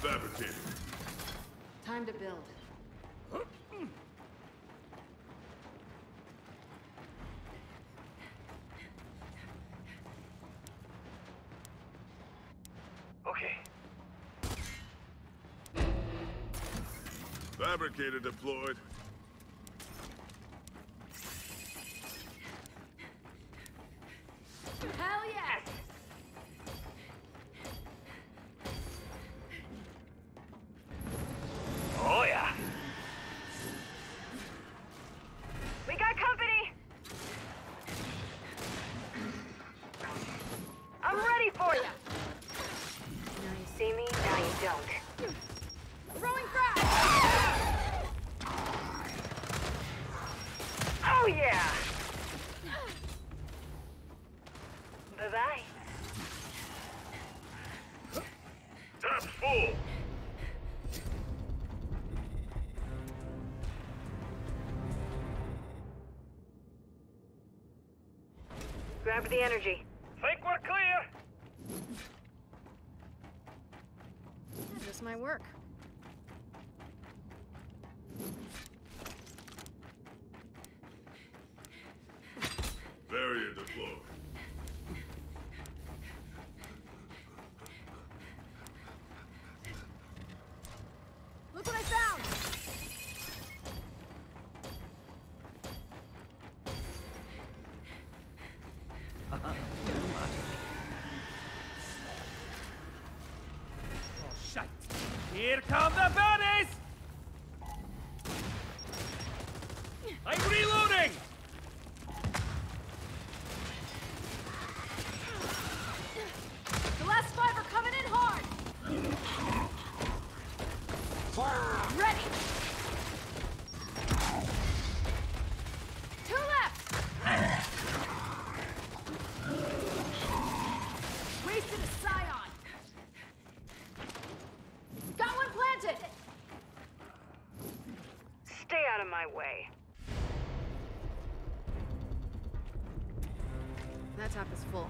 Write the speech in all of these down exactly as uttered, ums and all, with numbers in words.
Fabricated. Time to build. Okay. Fabricator deployed. Hell yes! Oh yeah. We got company! I'm ready for you! Now you see me, now you don't. Throwing frag! Oh yeah! Bye-bye. Tap's full. Grab the energy. Think we're clear? Just my work. Barrier deployed. Look what I found! Oh, shite. Here come the baddies! I'm reloading! The last five are coming in hard! Ready! Two left! Wasted a scion! Got one planted! Stay out of my way. That top is full.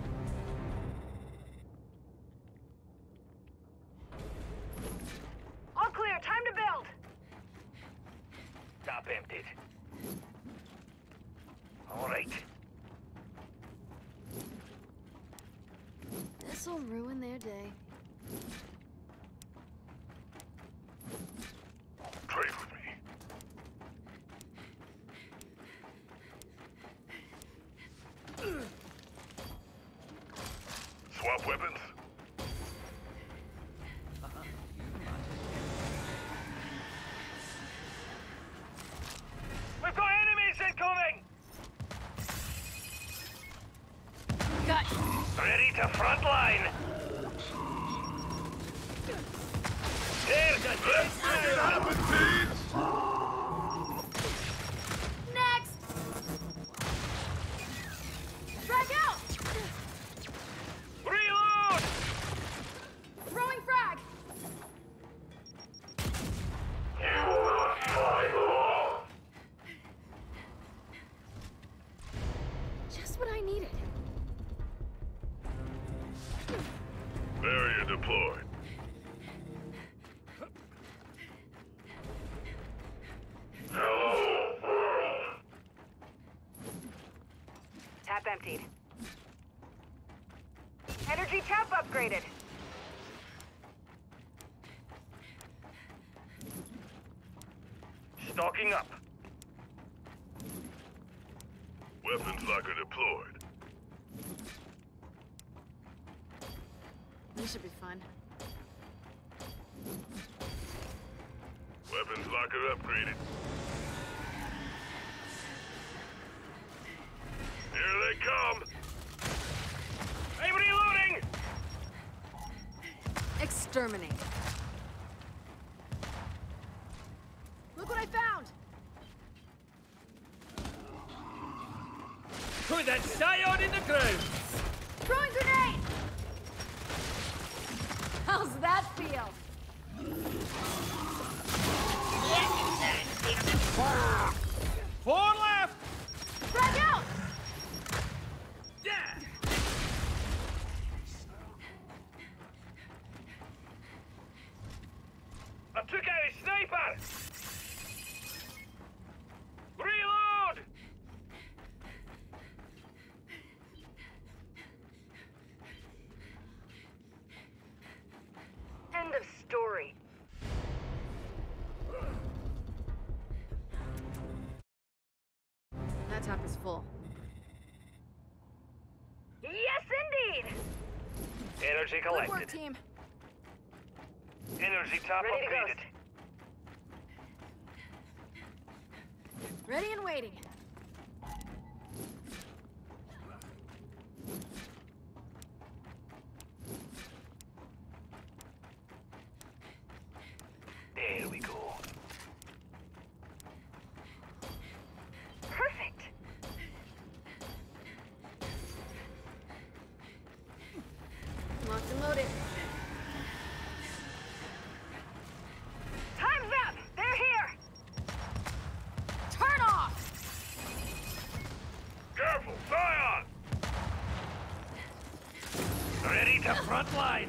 All clear, time to build! Top emptied. All right. This'll ruin their day. Trade with me. Swap weapons. We've got enemies incoming! Got Ready to front line! There's a dead Make it happen, teams! next! Frag out! Reload! Throwing frag! You will not find the law. Just what I needed. Barrier deployed. Hello, world. Tap emptied. Energy tap upgraded. Stocking up. Weapons locker deployed. This should be fun. Weapons locker upgraded. Here they come! I'm reloading! Exterminate. Look what I found! Put that scion in the ground! Throwing grenade! How's that feel? Four left! Frag out! Yeah! tap is full. Yes, indeed! Energy Good work, collected. team. Energy top Ready to go. upgraded. Ready and waiting. There we go. Perfect! Locked and loaded. Time's up! They're here! Turn off! Careful, Zion! Ready to front line.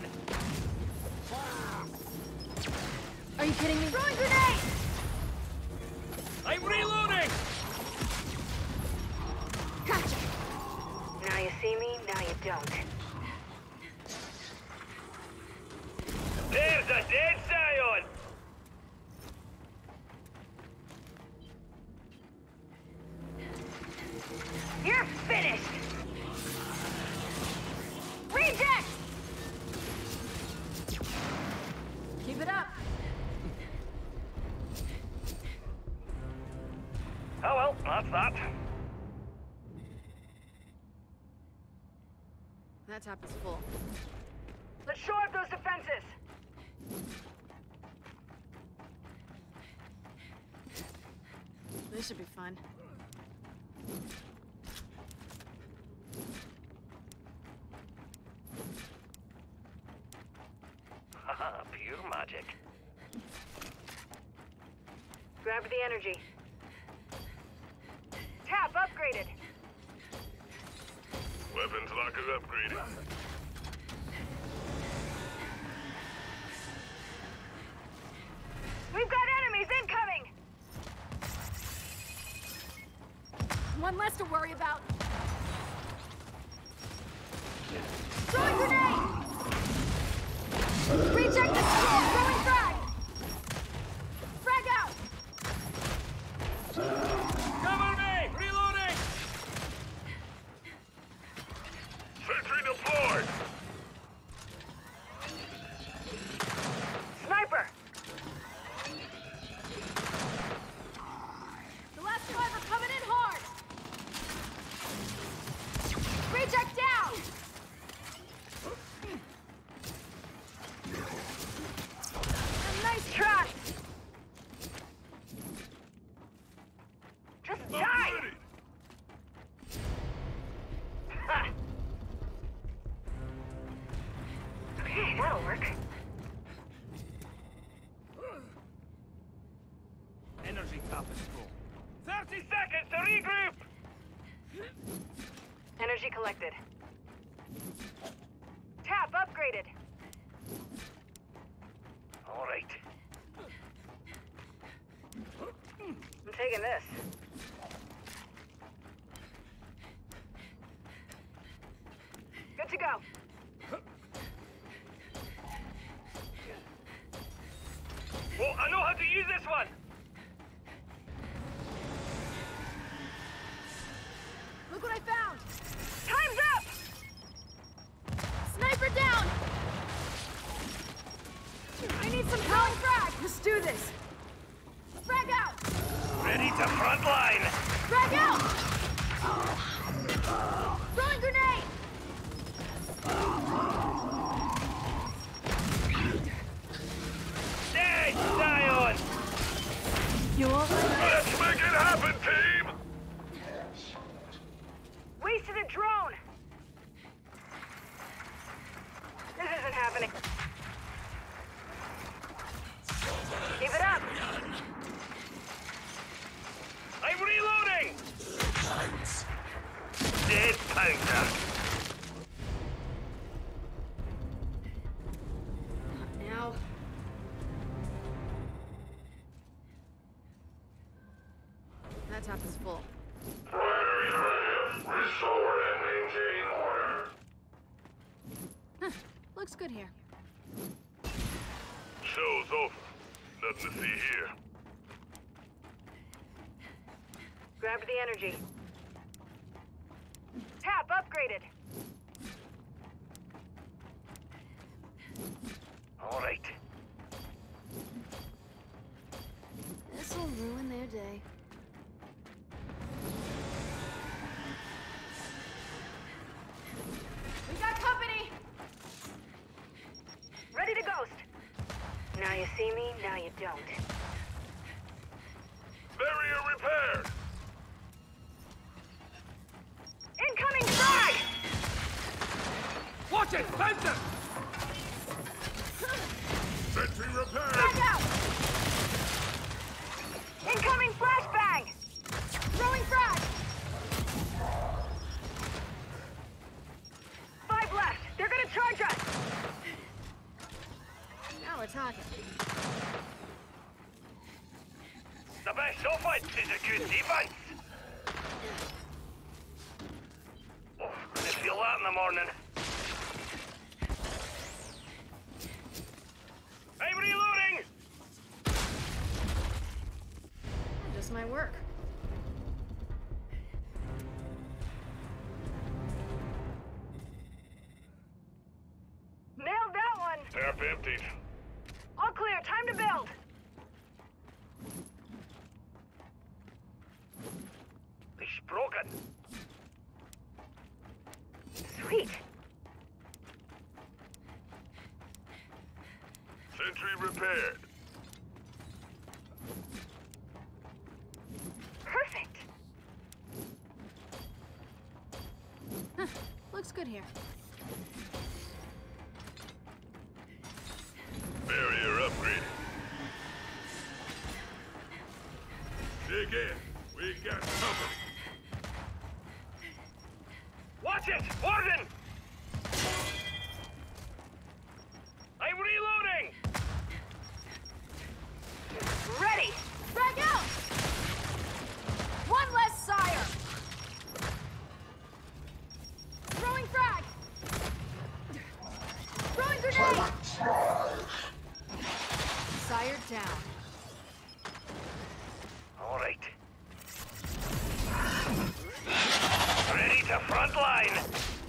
Are you kidding me? Throwing grenade! I'm reloading! Gotcha! Now you see me, now you don't. There's a dead Zion! You're finished! Reject! Keep it up. Oh well, that's that. That tap is full. Let's shore up those defenses! This should be fun. Haha, pure magic. Grab the energy. Tap upgraded. Weapons locker upgraded. We've got enemies incoming! One less to worry about. Throwing grenade! Reject the score! Throwing frag! Frag out! Cover me! Reloading! Sentry deployed. Sniper! The last five are coming in hard! Reject down! A nice try! Just die! Ha. Okay, that'll work. Energy top is full. thirty seconds to regroup! Energy collected. Tap upgraded. All right. I'm taking this. Good to go. Oh, I know how to use this one! Look what I found! Time's up! Sniper down! I need some throwing frag! Let's do this! Frag out! Ready to front line! Frag out! Throwing grenade! Dead Zion! You all right? Let's make it happen, team! Wasted a drone! This isn't happening. Keep it up! I'm reloading! Dead pounder! Now. That tap is full. Primary directive, restore and maintain order. Huh. Looks good here. Show's over. Nothing to see here. Grab the energy. upgraded. All right. This'll ruin their day. We got company! Ready to ghost. Now you see me, now you don't. Barrier repaired. Incoming frag! Watch it! Spencer! Sentry repaired. Frag out! Incoming flashbang! Throwing frag! Five left. They're gonna charge us. Now we're talking. The best offense is a good defense. Oh, I feel that in the morning. I'm reloading! That just might work. Nailed that one. Tap emptied. All clear. Time to build. It's broken. Sweet. Sentry repaired. Perfect. Huh. Looks good here. Barrier upgraded. Dig in. We got company. Watch it! Warden! I'm reloading! Ready. Frag out! One less sire! Throwing frag! Throwing grenade! Sire down. All right. Ready to front line.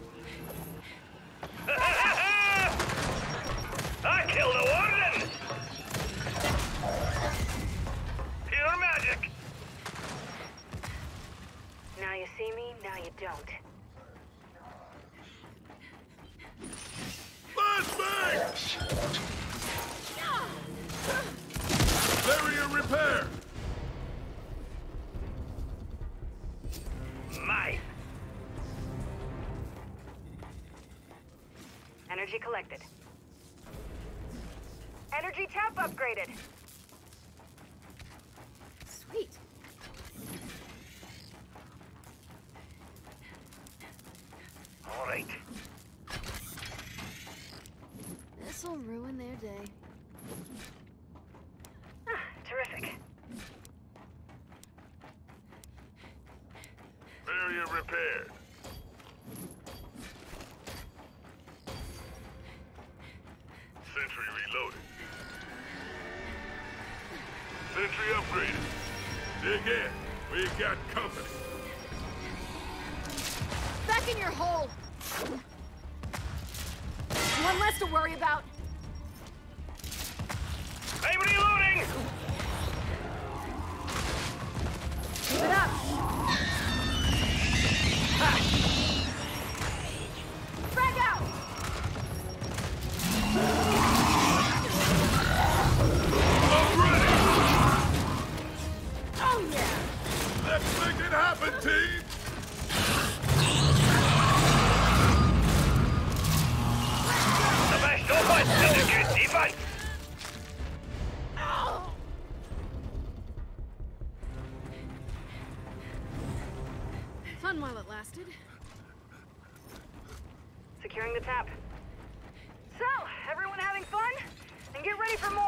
I killed a warden! Pure magic! Now you see me, now you don't. Flashbang! Barrier repaired. Mine. Energy collected. Energy tap upgraded. Sweet. All right. This'll ruin their day. Ah, terrific. Barrier repaired. Sentry reloaded. Sentry upgraded. Dig in. We got company. Back in your hole! One less to worry about. I'm reloading! Keep it up! Frag out! I'm ready. Oh yeah! Let's make it happen, team. The best offense is a good defense! Oh. Fun while it lasted. Securing the tap. So, everyone having fun? And get ready for more!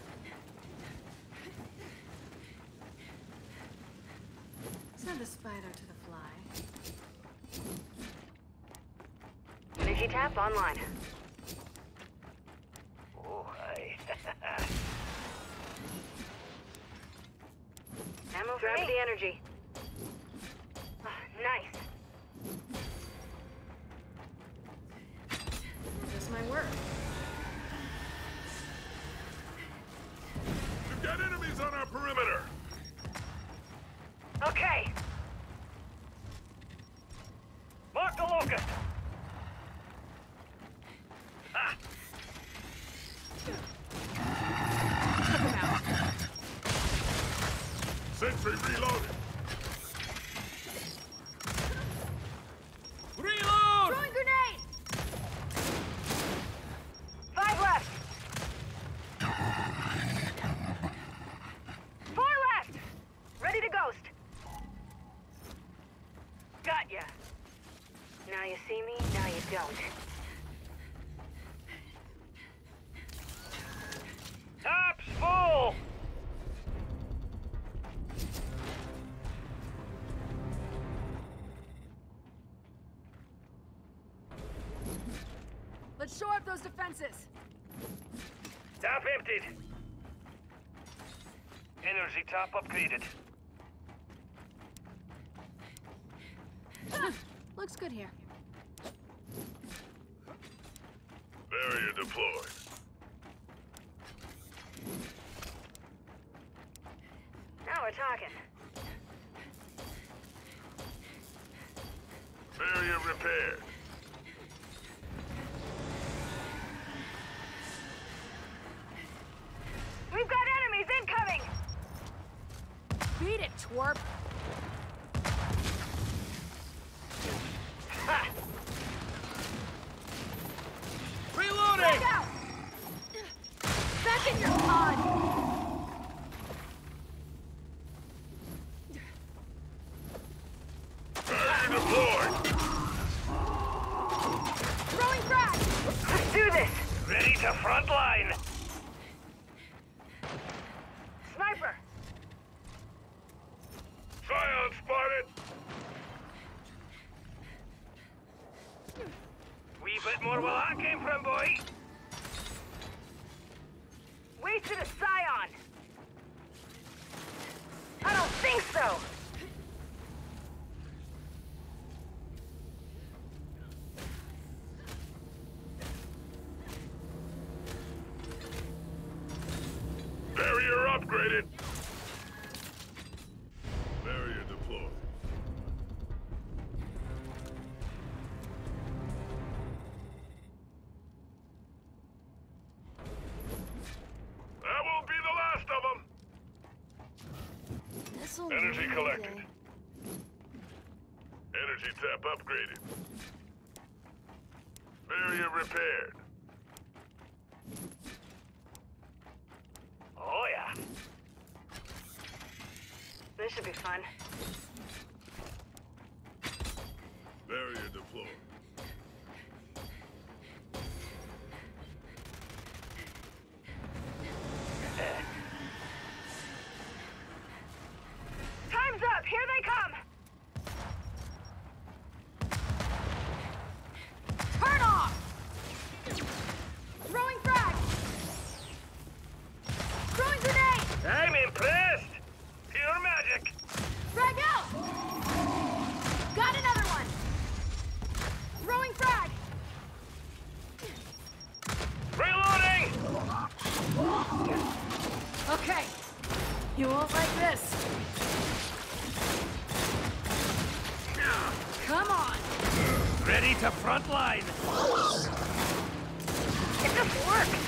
Send a spider to the fly. Energy tap online. Oh, hi. Ammo for the energy. Ah, nice. my word. We've got enemies on our perimeter. Okay. Mark the locust! Ah! Took him out. Sentry reloaded. Reload! Throwing grenade! Five left. Four left. Ready to ghost. Got ya. Now you see me, now you don't. Top's full! Let's shore up those defenses. Top emptied. Energy top upgraded. Ah, looks good here. Barrier deployed. Now we're talking. Barrier repaired. We've got enemies incoming! Beat it, twerp. Ha! Reloading! Back out! Back in your pod! Barrier deployed. Throwing frag! Let's do this! Ready to front line! Sniper! Scion spotted. Wee bit more where that came from, boy! Wasted a Scion! I don't think so! Barrier upgraded. Barrier deployed. That won't be the last of them. This'll Energy ruin the collected. day. Energy tap upgraded. Barrier repaired. Oh yeah. This should be fun. Barrier deployed. Time's up! Here they come! Turn off! Throwing frag! Throwing grenade! I'm impressed! Pure magic! Frag out! Got another one! Throwing frag! Reloading! Okay. You won't like this. Come on! Ready to front line! It just works!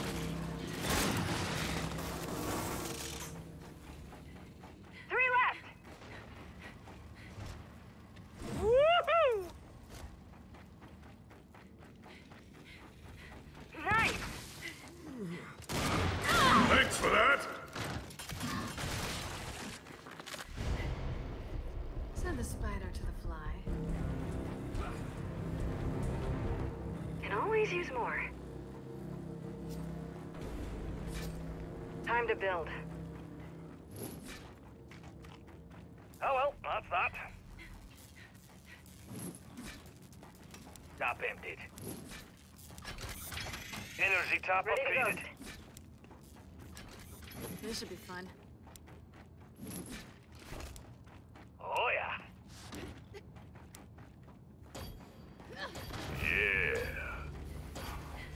Three left! Woohoo! Nice! Thanks for that. Send the spider to the fly. Can always use more. Time to build. Oh well, that's that. Top emptied. Energy top Ready to go. upgraded. This should be fun. Oh yeah. Yeah.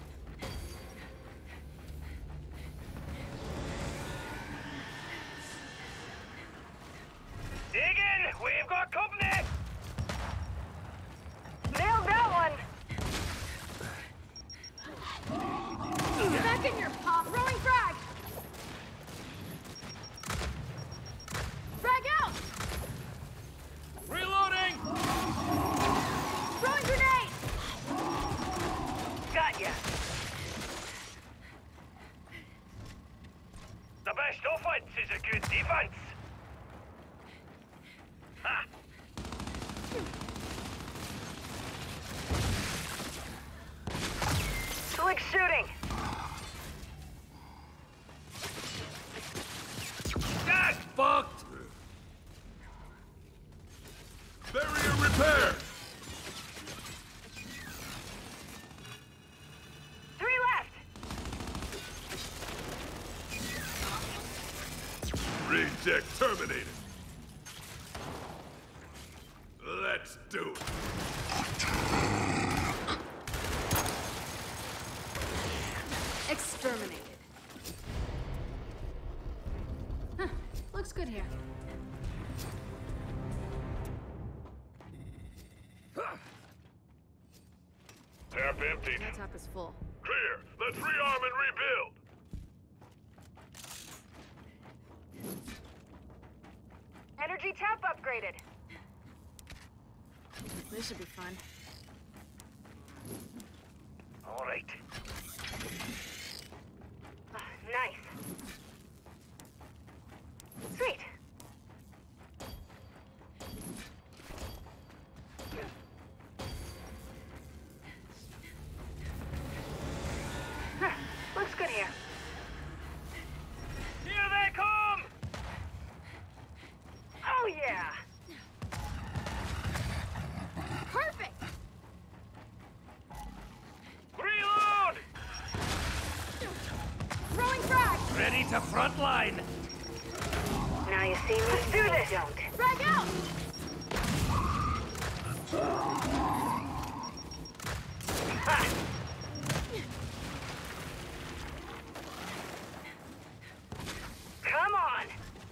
Reject terminated. Let's do it. Exterminated. Huh. Looks good here. Tap emptied. That top is full. Clear. Let's rearm and rebuild. Energy tap upgraded. This should be fun. All right. Ah, nice. Sweet. Huh, looks good here. Here they come! Oh yeah! Perfect! Reload! Throwing frag! Ready to front line. Now you see me, let's do this. Don't. Frag out! Ha! Come on!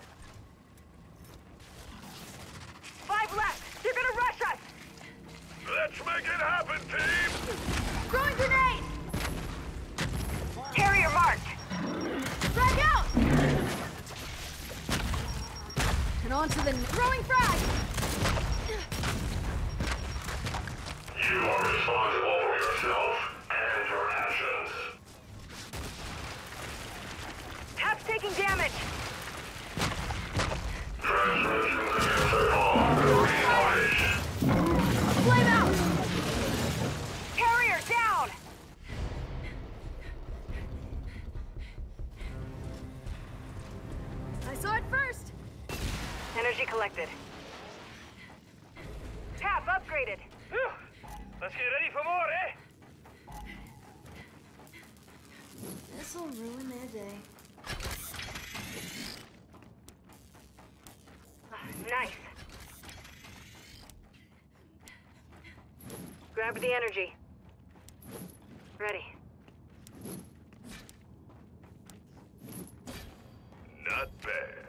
Five left! They're gonna rush us! Let's make it happen, team! Throwing grenade! Carrier marked! Frag out! And on to the throwing frag! You are responsible for yourself and your actions. Tap's taking damage! Transmission clear on reloading. Flame out! Carrier down! I saw it first! Energy collected. Tap upgraded. Whew. Let's get ready for more, eh? This'll ruin their day. Ah, nice. Grab the energy. Ready. Not bad.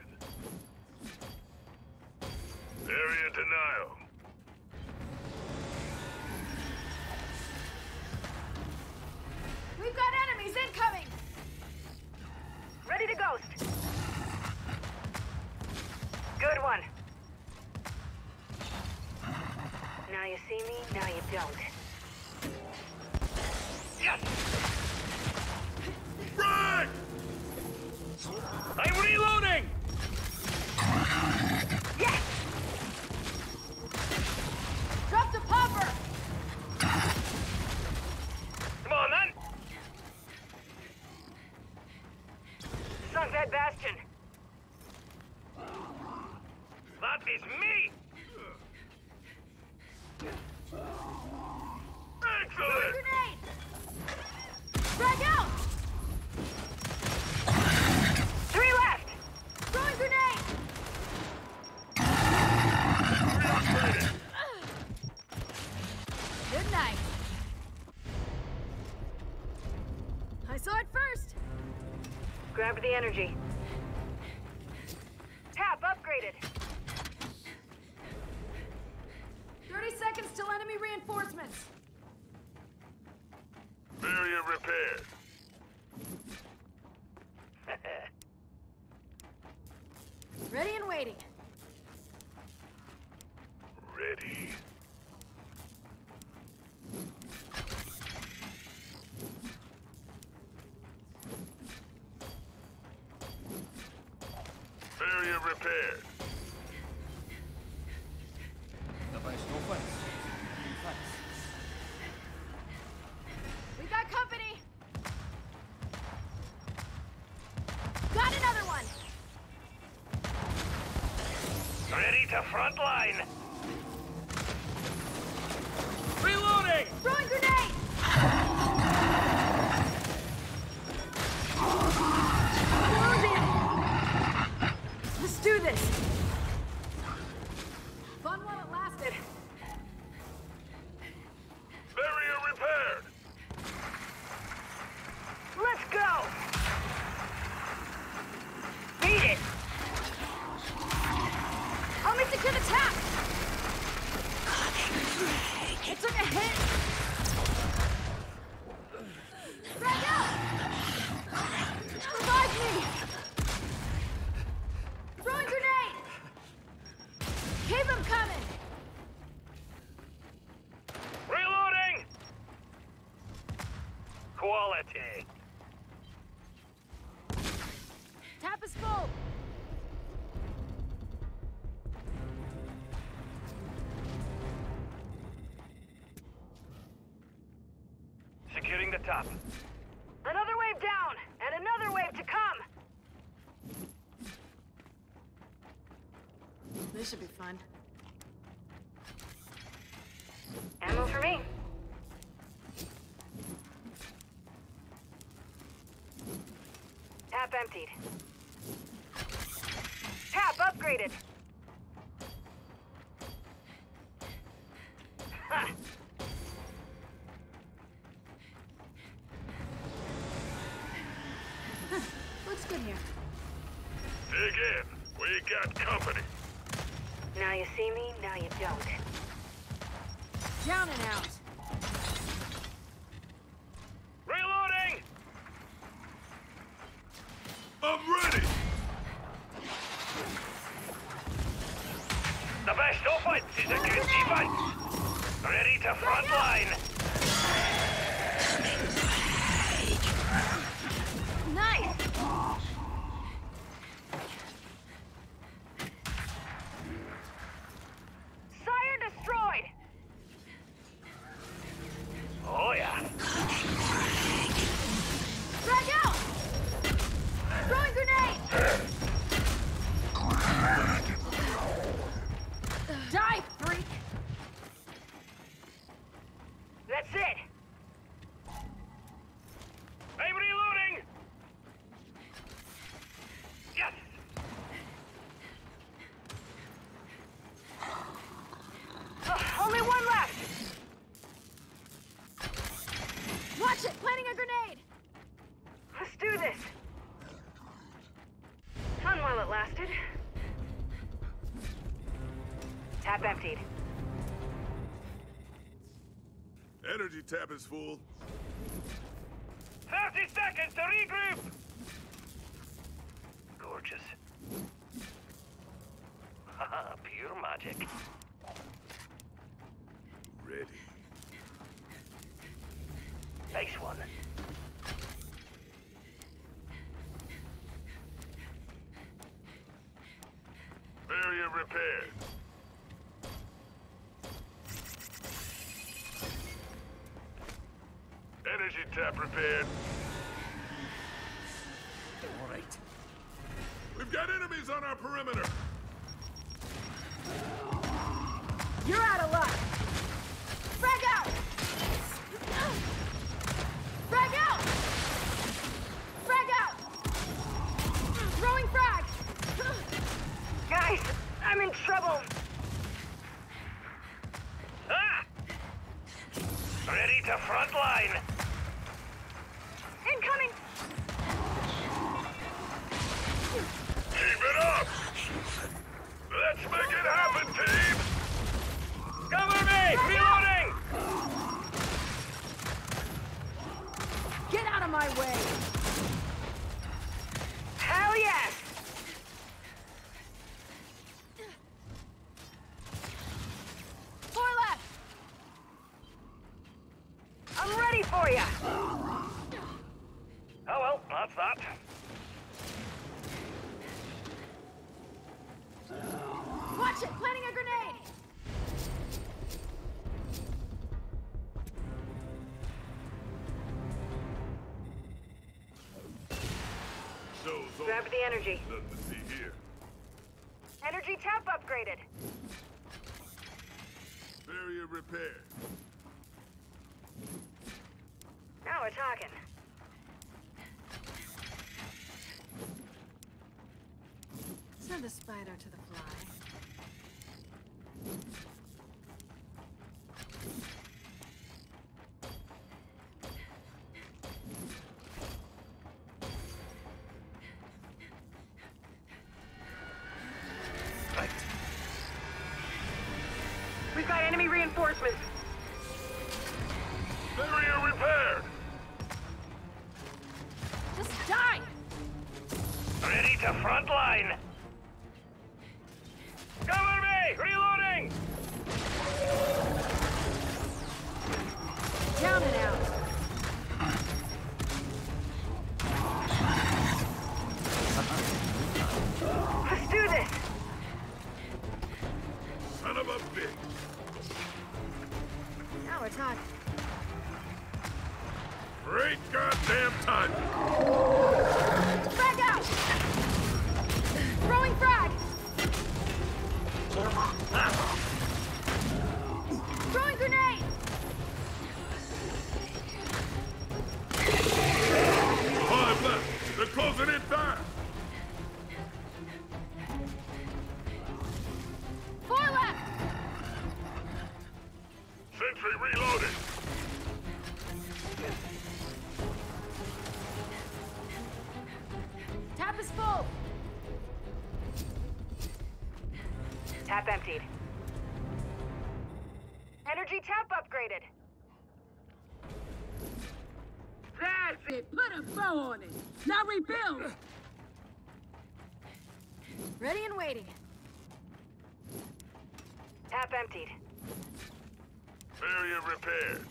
Area denial. We've got enemies incoming! Ready to ghost. Good one. Now you see me, now you don't. Yes! Frag! I'm reloading! Yes! Drop the popper! Come on, then! Sunk that bastion. That is me! Excellent! Grenade! Frag out! Three left! Throwing grenade! Reupgraded. Good night. I saw it first! Grab the energy. Tap upgraded. thirty seconds till enemy reinforcements. Barrier repaired. Ready and waiting. Ready. Barrier repaired. Dabei ist no fun. We got company! Got another one! Ready to front line. Reloading! Throwing grenade! do this! Fun while it lasted. Barrier repaired. Let's go! Beat it! I'll make the kid attack! It took a hit! Frag out! Revive me! Throwing grenade! Keep him coming! Reloading! Quality. Tap is full! Securing the top. Another wave down, and another wave to come! This should be fun. Ammo for me. Tap emptied. Tap upgraded. Ha! Looks good here. Dig in. We got company. Now you see me, now you don't. Down and out. Reloading! I'm ready. The best offense is a good defense. Ready to front line. Nice! Sire destroyed! Oh yeah. Frag out! Throwing grenade! Die, freak! That's it! I'm reloading! Yes! Ugh, only one left! Watch it! Planting a grenade! Let's do this! Fun while it lasted. Tap emptied. Energy tap is full. thirty seconds to regroup! Gorgeous. Haha, pure magic. Ready. Nice one. Barrier repaired. Energy tap repaired. All right. We've got enemies on our perimeter. You're out of luck! Frag out! Frag out! Frag out! Throwing frag! Guys, I'm in trouble! Ah! Ready to front line. Incoming! Keep it up! Let's make it happen, team! Cover me! Reloading! Get out of my way! Hell yes! Four left! I'm ready for ya! Oh well, that's that. Watch it! Planting a grenade! Show's over. Grab the energy. Nothing to see here. Energy tap upgraded. Barrier repaired. Now we're talking. It's not the spider to the fly. We've got enemy reinforcements. Barrier repaired! Just die! Ready to front line. Cover me! Reloading! Down and out. Let's do this. Son of a bitch! Now we're talking. Great goddamn time! Frag out! Throwing frag! Throwing grenade! Five left! They're closing in fast! Four left! Sentry reloaded! Tap is full! Tap emptied. Energy tap upgraded. That's it! Put a bow on it! Now rebuild! Ready and waiting. Tap emptied. Barrier repaired.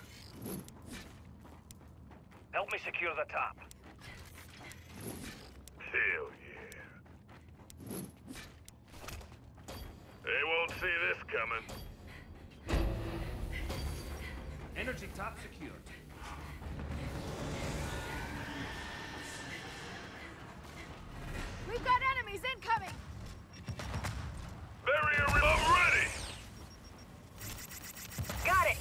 Help me secure the top. Hell yeah. They won't see this coming. Energy top secured. We've got enemies incoming! Barrier re- I'm ready! Got it.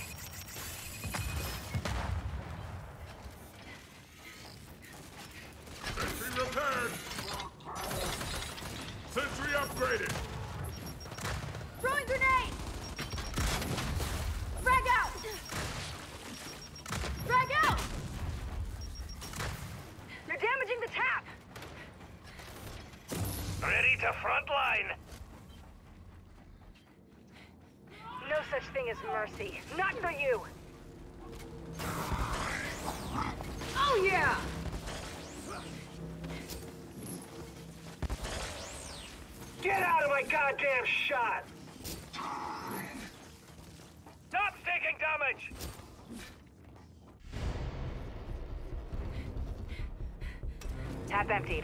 Sentry repaired! Sentry upgraded! Throwing grenade! Frag out! Frag out! You're damaging the tap. Ready to front line. No such thing as mercy. Not for you. Oh yeah! Get out of my goddamn shot! Top's taking damage! Tap emptied.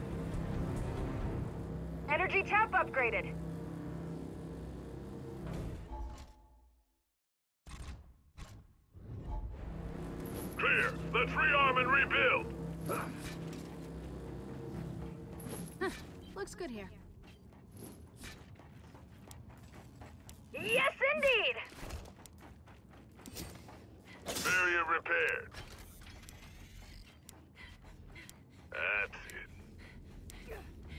Energy tap upgraded. Clear! Let's rearm and rebuild! Looks good here. Yes, indeed! Barrier repaired. That's it.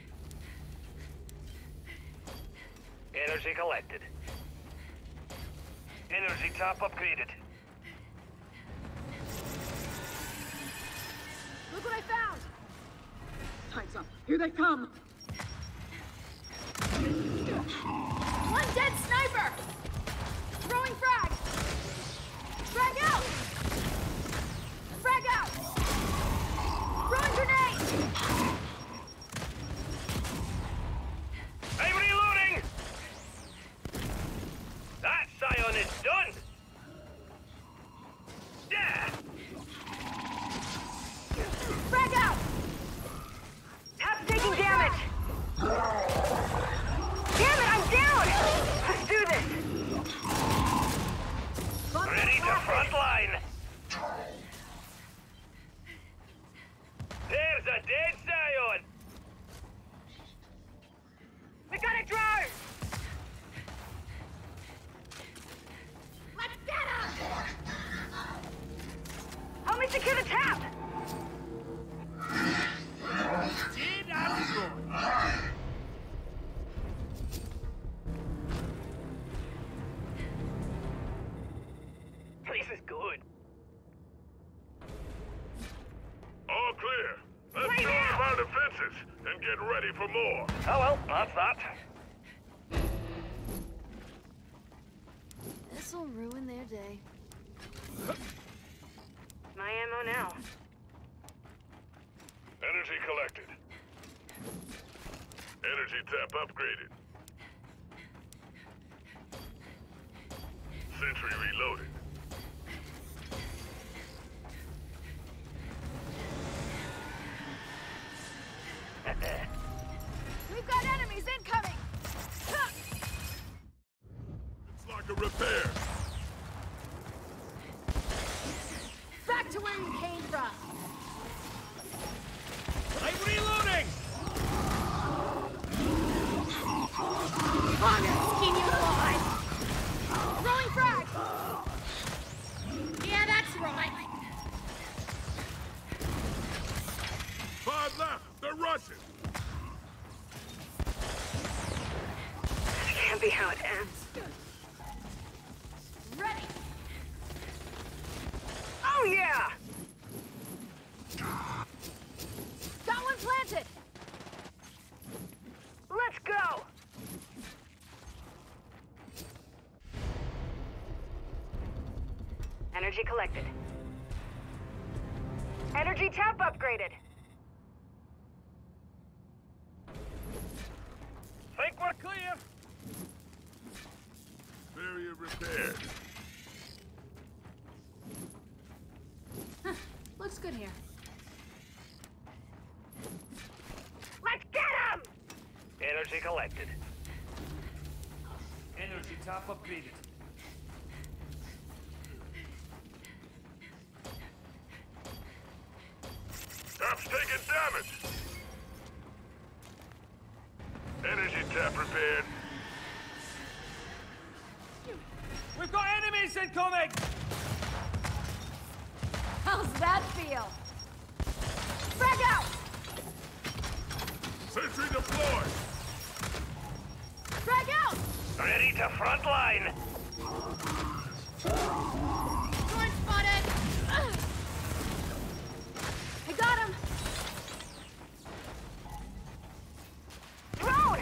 Energy collected. Energy top upgraded. Look what I found! Time's up. Here they come! One dead sniper! Throwing frag! Frag out! Frag out! Throwing grenade! I'm reloading! That scion is done! Yeah! Frag out! Tap's taking damage! Damn it, I'm down! and get ready for more. Oh well, that's that. This'll ruin their day. My ammo now. Energy collected. Energy tap upgraded. Sentry reloaded. We've got enemies incoming! Huh. It's like a repair. Back to where you came from! I'm reloading! I'm gonna skin you alive! Throwing frag! Yeah, that's right! Five left. They're rushing. That can't be how it ends. Ready! Oh yeah! Got one planted! Let's go! Energy collected. Energy tap upgraded. Think we're clear? Barrier repaired. Huh, looks good here. Let's get him! Energy collected. Energy top upgraded. Tap's taking damage. Energy tap repaired. We've got enemies incoming! How's that feel? Frag out! Sentry deployed. Frag out! Ready to front line! One spotted! Ugh. I got him! Drone!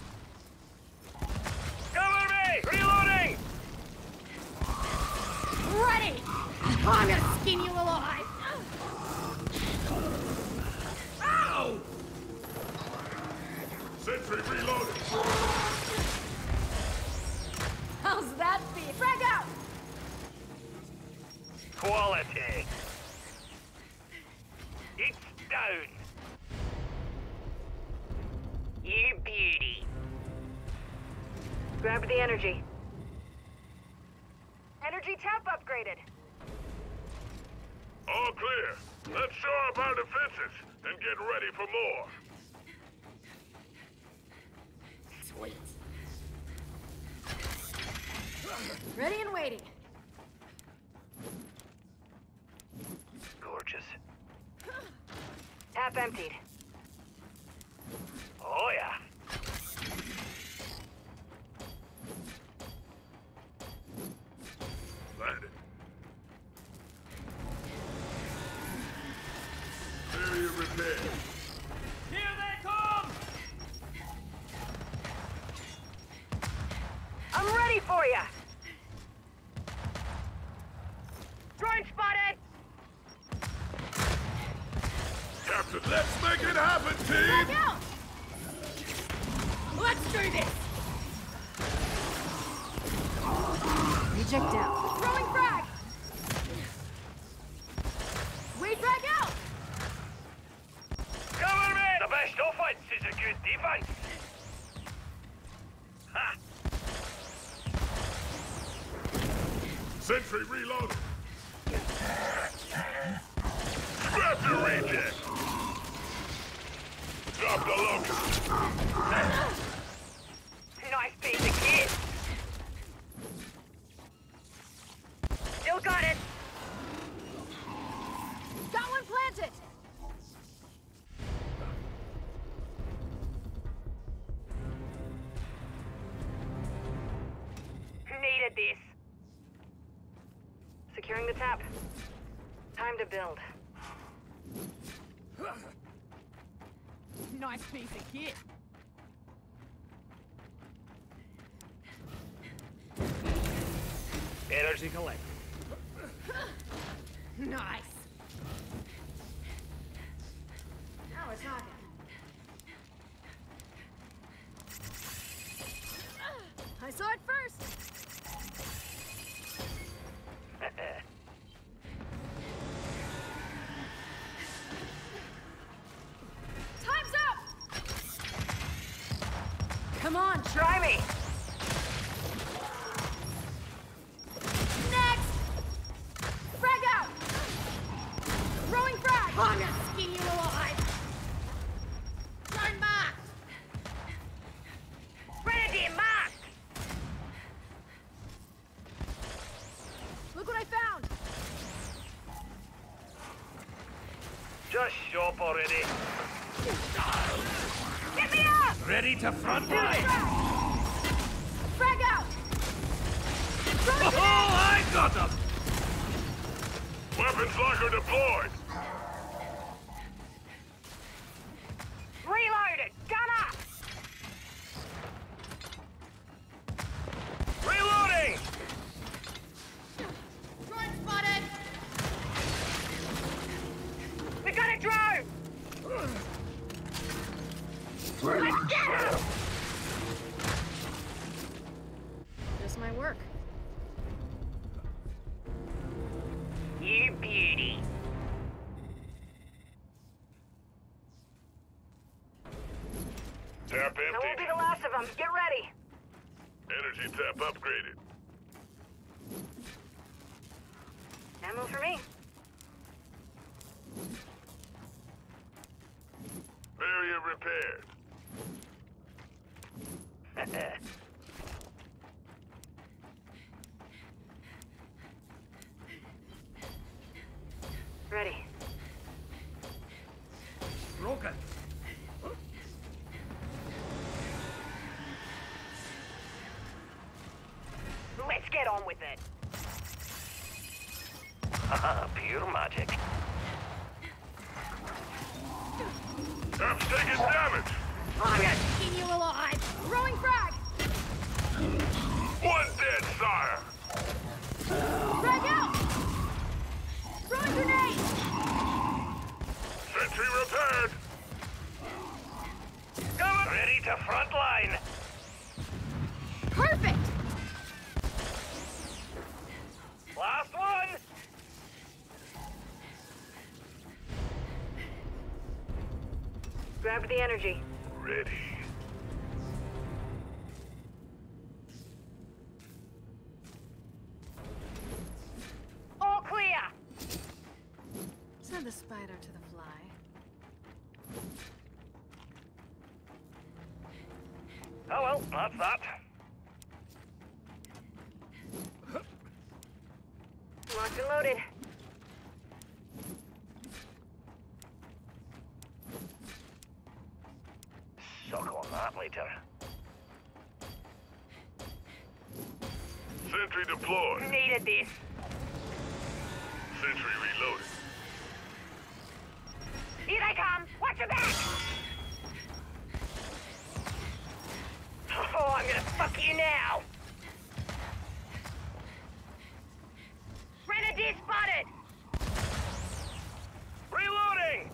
Cover me! Reloading! Ready! I'm gonna skin you alive! Ow! Sentry reloaded. How's that feel? Frag out! Quality. It's down. You beauty. Grab the energy. Energy tap upgraded. All clear. Let's shore up our defenses and get ready for more. Sweet. Ready and waiting. Gorgeous. Tap emptied. Oh yeah. Landed. Barrier repaired. Here they come! I'm ready for ya! Drone spotted! Captain, let's make it happen, team! Frag out! Let's do this! Reject out. Throwing frag! We frag out! Cover me! The best offense is a good defense. Ha! Sentry reloaded. Scrap the reject. Drop the locust. Nice piece of kit. Still got it. Got one planted! Needed this. Securing the tap. Time to build. nice piece of kit. Energy collected. Nice. Now we're talking. I saw it first. Time's up. Come on, try me. Next. Frag out. Throwing frag. I'm gonna skin you alive. Zone marked. Grenadier marked. Look what I found. Just shop already. Get me up. Ready to front Frag. line. Frag out. Throwing Oh, grenade. I got them. Weapons locker deployed. Reloaded. Gun up. Reloading. Drone spotted. We got a drone. Let's get him. Just my work. You beauty. Tap That won't be empty. the last of them. Get ready. Energy tap upgraded. Ammo for me. Barrier repaired. Ready. Broken. Let's get on with it. Pure magic. Tap's taking damage. I'm gonna skin you alive. Throwing frag. One dead, sire. Frag out. Throwing grenade. Sentry repaired. Come ready to front line. Perfect. Last one. Grab the energy. Ready. All clear. Send the spider to the fly. Oh well, that's that. Locked and loaded. Suck on that later. Sentry deployed. Needed this. Sentry reloaded. Here they come. Watch your back. Oh, I'm gonna fuck you now. Grenadier spotted. Reloading.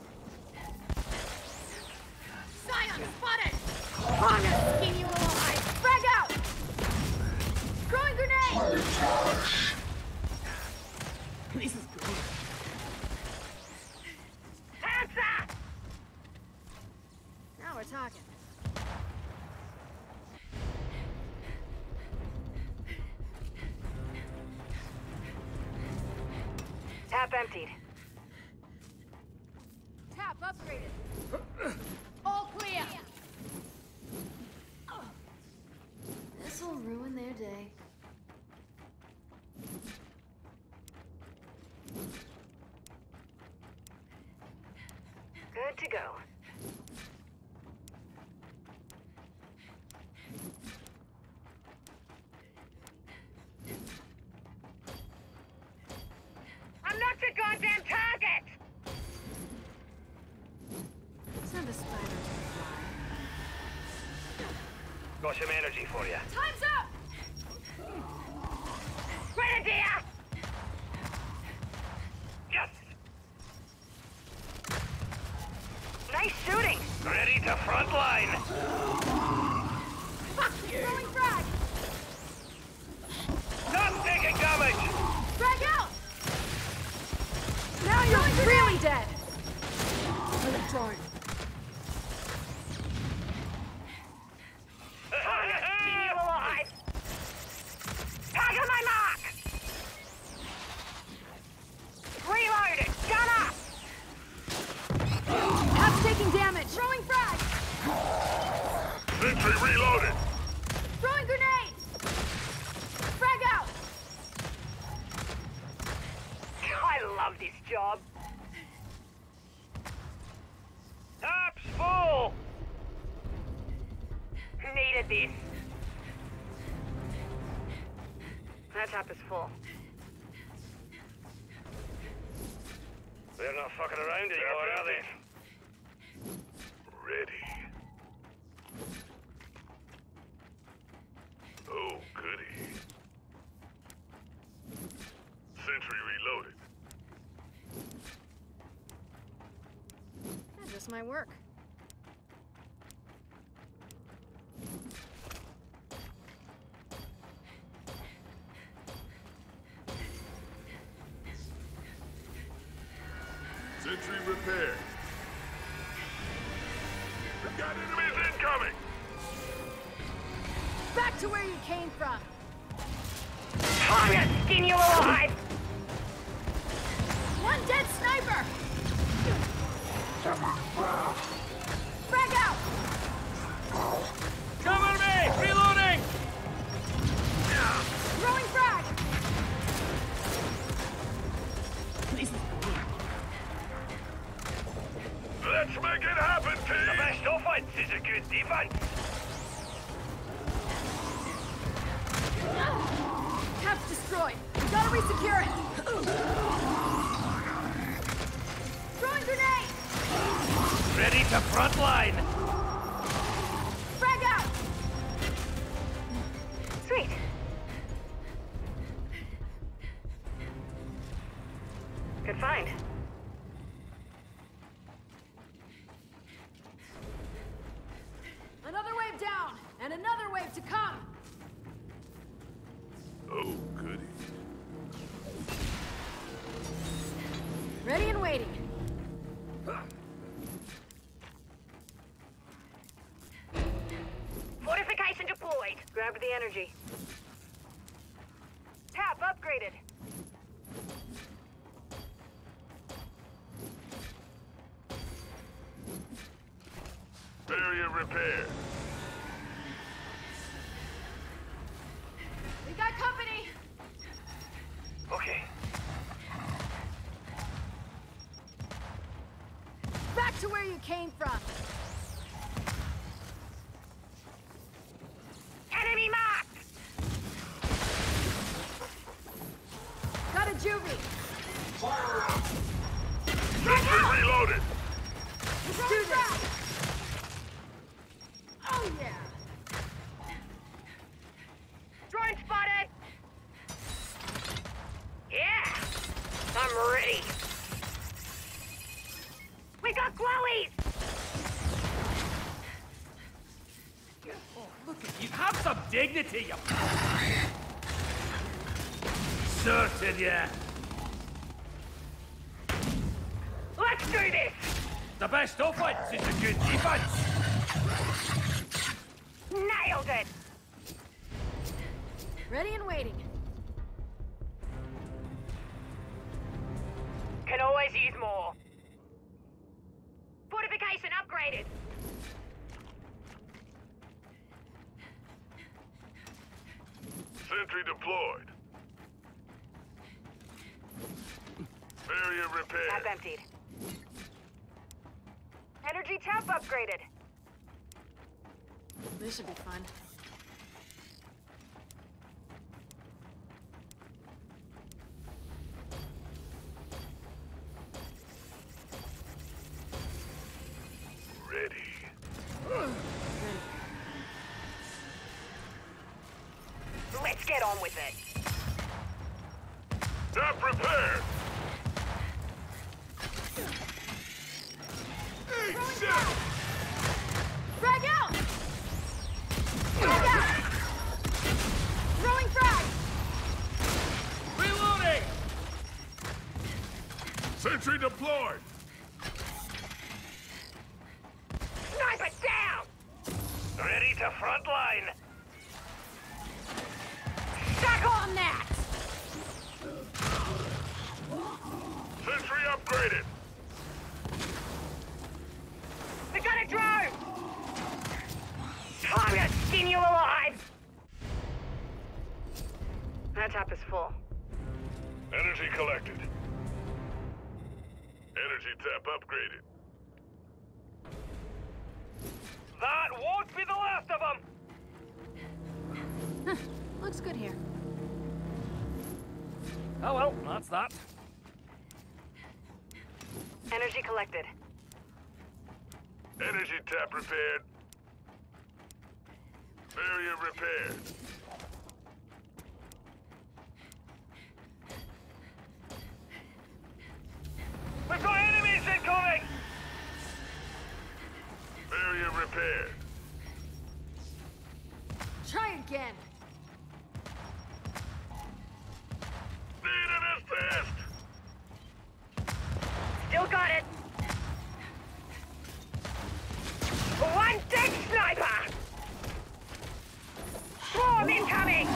Scion spotted. I'm gonna skin you alive. Frag out. Throwing grenade. This is good. Answer. Now we're talking. Tap emptied. Tap upgraded. All clear. This'll ruin their day. Good to go. I'm not your goddamn target! Send the spider to the fly. Uzi for you. Time's up! Grenadier! Yes! Nice shooting! Ready to front line! Fuck you! Throwing frag! Not taking damage! Frag out! Now you're really dead! Electron. Keep you alive! Tag on my mark! Reloaded! Gun up! Cap's taking damage! Throwing frag! Sentry reloaded. Throwing grenade! Frag out! I love this job. Tap's full! Needed this. That tap is full. They're not fucking around anymore, are they? Ready. Oh, goody. Sentry reloaded. That just might work. Sentry repaired. We've got enemies incoming. Back to where you came from! I'm gonna skin you alive! One dead sniper! Frag out! Cover me! Reloading! Throwing frag! Let's make it happen, The team. best offense is a good defense! Cap's destroyed. We gotta resecure it. Throwing grenade! Ready to front line! Frag out! Sweet. Good find. Another wave down, and another wave to come. Oh, goody. Ready and waiting. Fortification deployed. Grab the energy. Tap upgraded. Barrier repaired. We got company. Okay. Back to where you came from. Enemy marked! Got a juvie. Sentry reloaded. Let's do this. Oh yeah. Drone spotted! Yeah! I'm ready. We got glowies! You have some dignity, you... Certain, yeah. Let's do this! The best offense is a good defense! Nailed it! Ready and waiting. Can always use more. Fortification upgraded. Sentry deployed. Barrier Tap repaired. emptied. Energy tap upgraded. This should be fun. Ready. Let's get on with it. Not prepared! Frag out! Frag out! Throwing frag! Reloading! Sentry deployed! Sniper down! Ready to frontline! Back on that! Sentry upgraded! We got a drone! I'm gonna skin you alive! That tap is full. Energy collected. Energy tap upgraded. That won't be the last of them! Looks good here. Oh well, that's that. Energy collected. Energy tap repaired. Barrier repaired. We've got enemies incoming! Barrier repaired. Try again. Need an assist! Still got it! One dead sniper! Swarm incoming!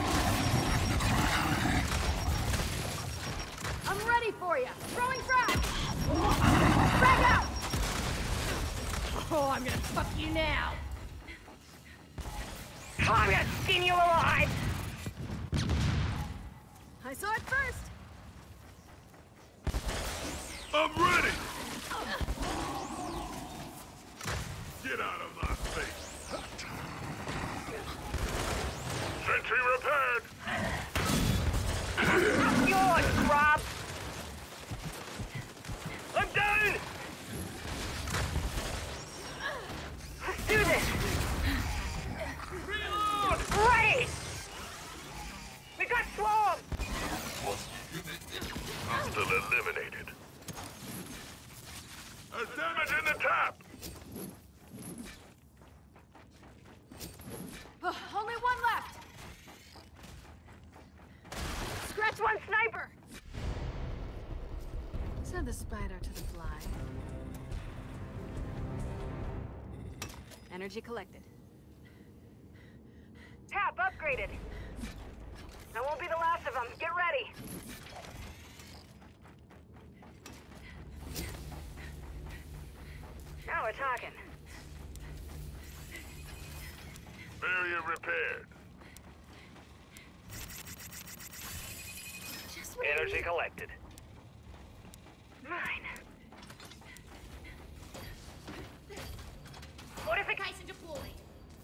I'm ready for you. Throwing frag! Frag out! Oh, I'm gonna fuck you now. I'm gonna skin you alive! I saw it first. I'm ready! Get out of my face! Sentry repaired! That's yours, scrub! I'm down! Let's do this! Reload! Ready! We got swarm! Hostile eliminated. There's damage in the tap! Oh, only one left. Scratch one sniper! Send the spider to the fly. Energy collected. Tap upgraded. That won't be the last of them. Get ready. Now we're talking. Barrier repaired. Just what I Energy need. collected. Mine. Fortification deployed.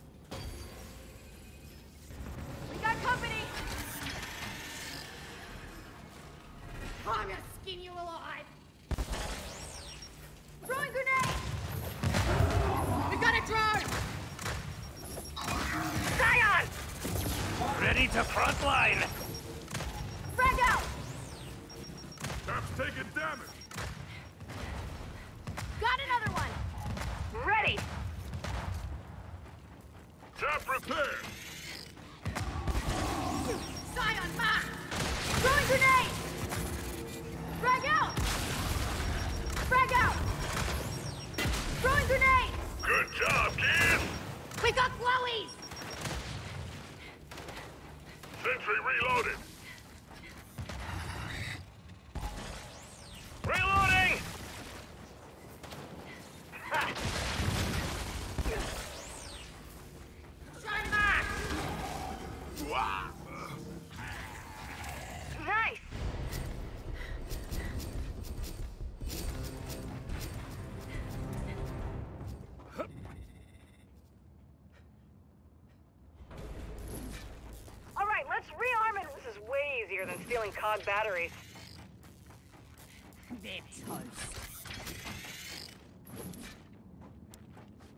We got company. Oh, I'm gonna skin you alive. Throwing grenade. We got a drone. Zion! Ready to frontline! Frag out. Tap's taking damage. Got another one. Ready! Tap repaired. Zion, mark. Throwing grenade. Frag out. Frag out. Throwing grenade. Good job, kids! We got glowies. Sentry reloaded. Reloading! Try mark. Wow. Nice! Alright, let's rearm it. This is way easier than stealing C O G batteries. They're toast.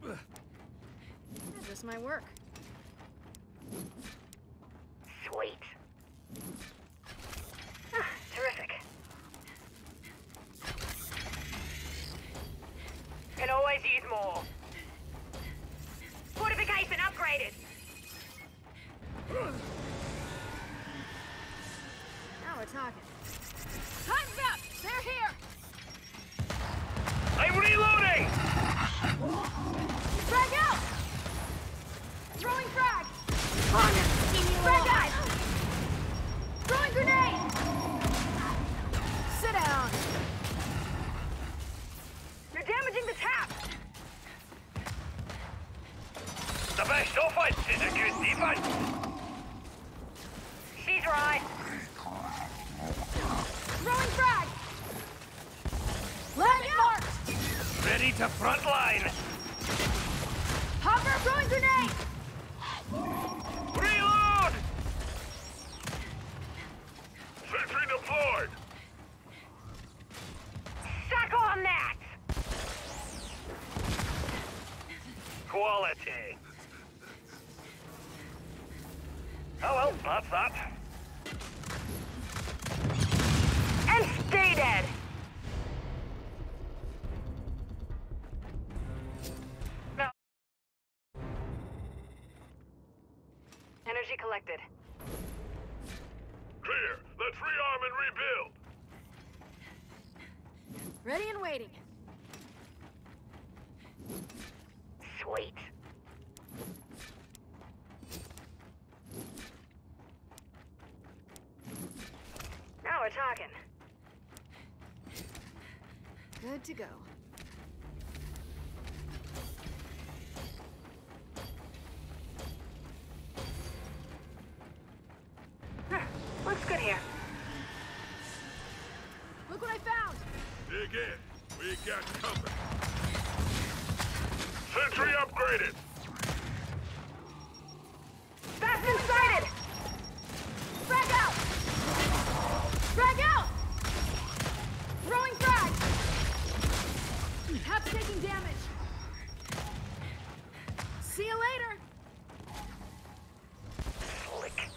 That just might work. Sweet. more. Fortification upgraded. Now we're talking. Time's up! They're here! I'm reloading! Frag out! Throwing frag! Frag Frag out! out! Throwing grenade! Sit down! You're damaging the tap! The best offense is a good defense. She's right. Throwing frag! Landing marked! Ready to frontline. Hopper throwing grenade! Reload! Sentry deployed. Suck on that! Quality. Oh well, that's that. And stay dead! No. Energy collected. Clear. Let's rearm and rebuild. Ready and waiting. Sweet. Now we're talking. Good to go. Huh, looks good here. Look what I found! Dig in. We got company. Sentry upgraded. Fast and sighted! Frag out! Frag out! Throwing frag! Cap's taking damage. See you later! Slick.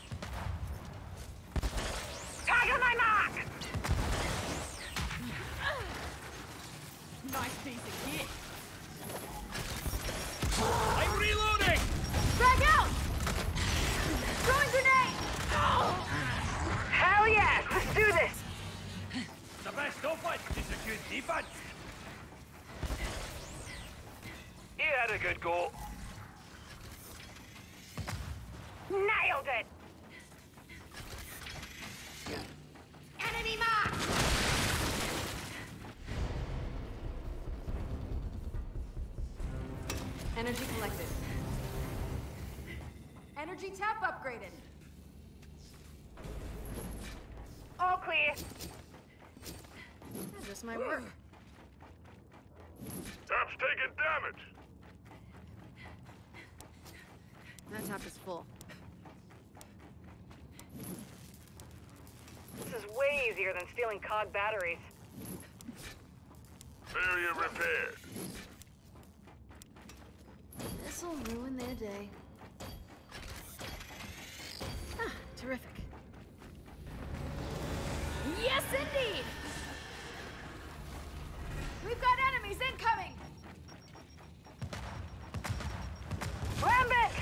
Target my mark! Nice piece of kit. I'm reloading! Frag out! Throwing grenade! Hell yes! Let's do this! The best offense is a good defense. You had a good go. Nailed it! Enemy mark! Energy collected. Energy tap upgraded. All clear. That's just my work. Tap's taking damage. That tap is full. This is way easier than stealing C O G batteries. Barrier repaired. This'll ruin their day. Ah, terrific. Yes, indeed! We've got enemies incoming! Lambent!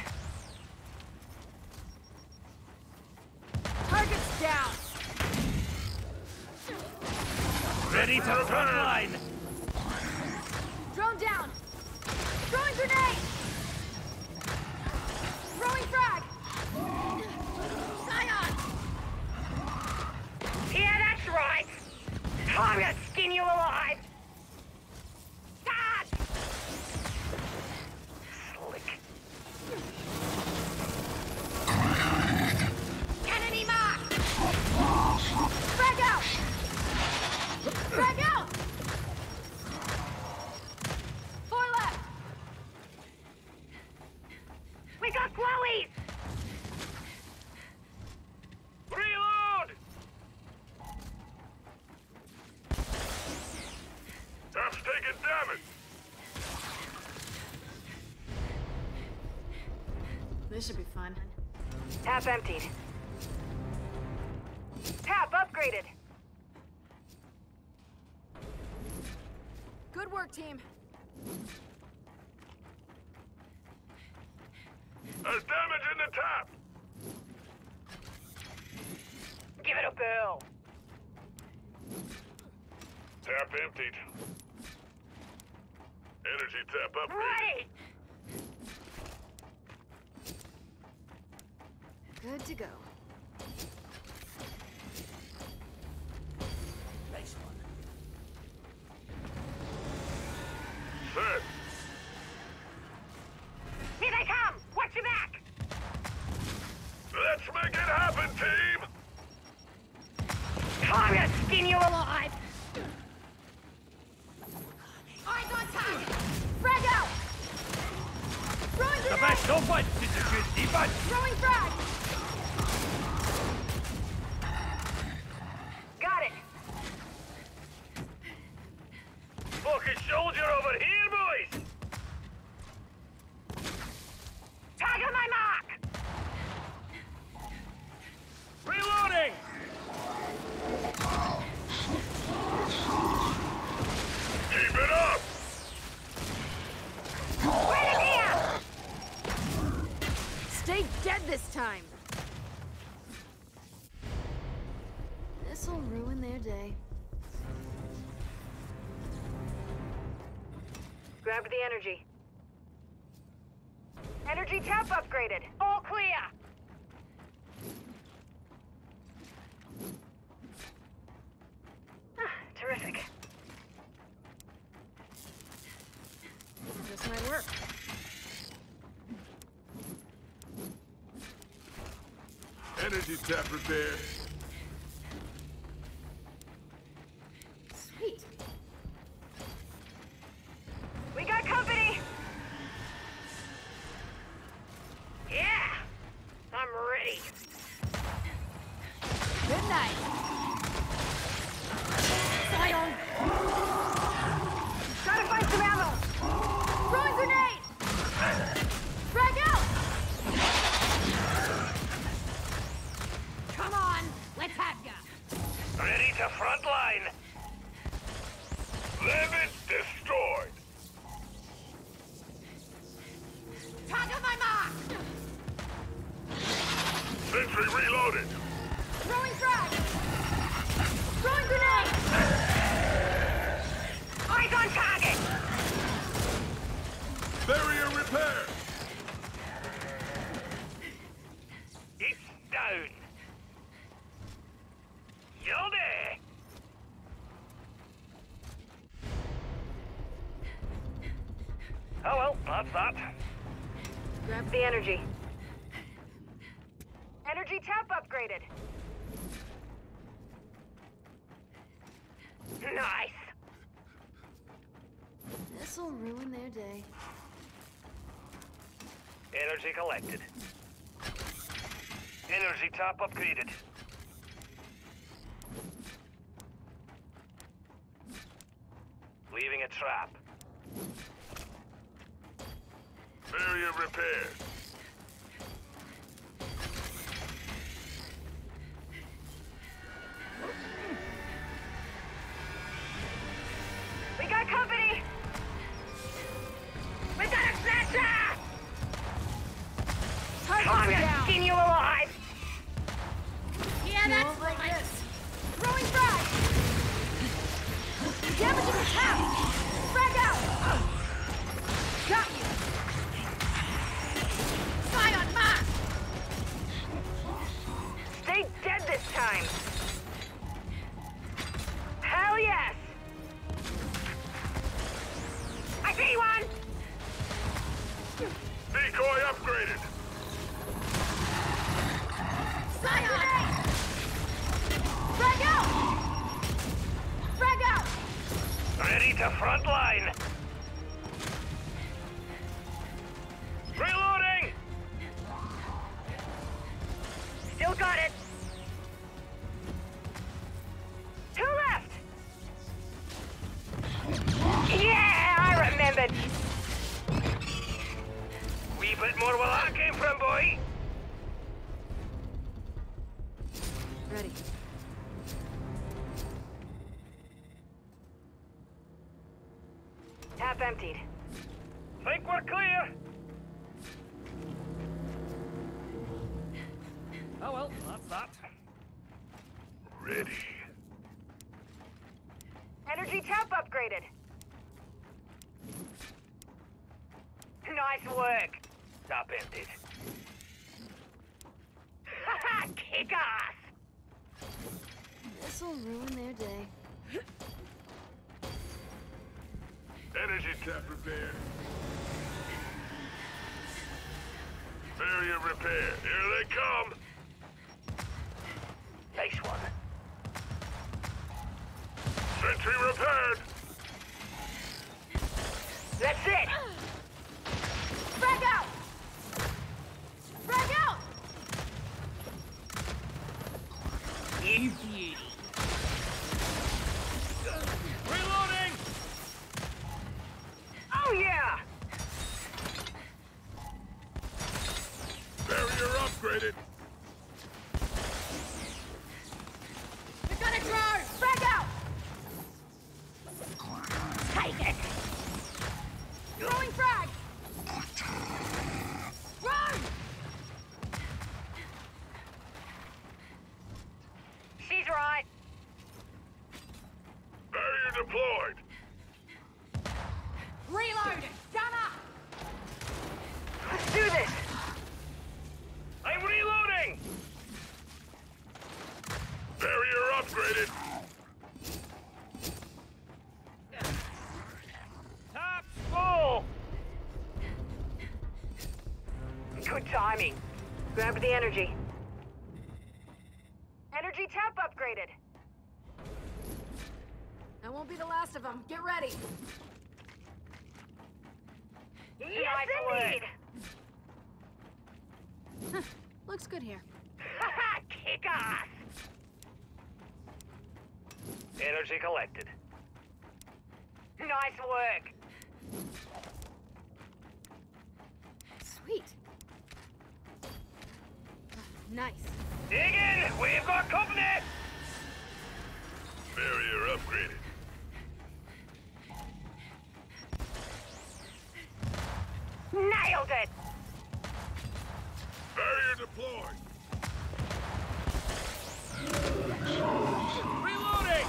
Target's down! Ready to frontline. Drone down! Throwing grenade! Throwing frag! Scion! Yeah, that's right! I'm gonna skin you alive! Ah! Slick. Enemy mark! Frag out! Frag out! Four left! We got Chloe's! Reload! Tap's taking damage. This should be fun. Tap emptied. Tap upgraded. Good work, team. There's damage in the tap! Give it a bill. Tap emptied. Energy tap upgrade. Ready! Good to go. Nice one. Set. Here they come! Watch your back! Let's make it happen, team! I'm gonna skin you alive! Eyes on target! Frag out! Throwing grenade! Давай, что бать, ты чуть-чуть, ебать! Throwing frag! Got it! Fucking soldier over here, boys! Tag on my mark! Reloading! Keep it up! Right in here! Stay dead this time! This'll ruin their day. Grab the energy. Energy tap upgraded. All clear! Ah, terrific. Just my work. Energy tap repaired. Sweet. We got company! Yeah! I'm ready. Good night. Zion! Gotta find some ammo! Throwing grenade! Frag out! Come on, let's have ya! Ready to front line! Limit destroyed. Tag on my mark! Sentry reloaded. Throwing frag! Throwing grenade! Eyes on target! Barrier repaired. It's down! You're there! Oh well, that's that. Grab the energy. Energy tap upgraded. Nice! This'll ruin their day. Energy collected. Energy top upgraded. Leaving a trap. Barrier repaired. We got company! We got a snatcher! I'm Target's gonna down! skin you alive! Yeah, that's like right! this. Throwing frag! Damaging the tap! Frag out! Got you! Zion mark! Stay dead this time! Hell yes! I see one! Decoy upgraded. Zion! Frag out! Frag out! Ready to front line. Reloading! Still got it! Two left! Yeah, I remembered! Wee bit more where that came from, boy. Ready. Tap emptied. Think we're clear. Oh well, that's that. Ready. Energy tap upgraded. Nice work. Top emptied. Haha, kick ass! This'll ruin their day. Energy tap repaired. Barrier repaired. Here they come. Nice one. Sentry repaired. That's it! Frag out! Frag out! You beauty. Reloading! Oh yeah! Barrier upgraded. They're gonna grow! Frag out! Take it! Throwing frag! Run! She's right. Barrier deployed. Reloading! Gun up! Let's do this! I'm reloading! Barrier upgraded. Top full! Good timing. Grab the energy. Energy tap upgraded. That won't be the last of them. Get ready. Yes, indeed! Looks good here. Haha, kick ass! Energy collected. Nice work. Sweet. Nice. Dig in! We've got company! Barrier upgraded. Nailed it! Barrier deployed. Reloading!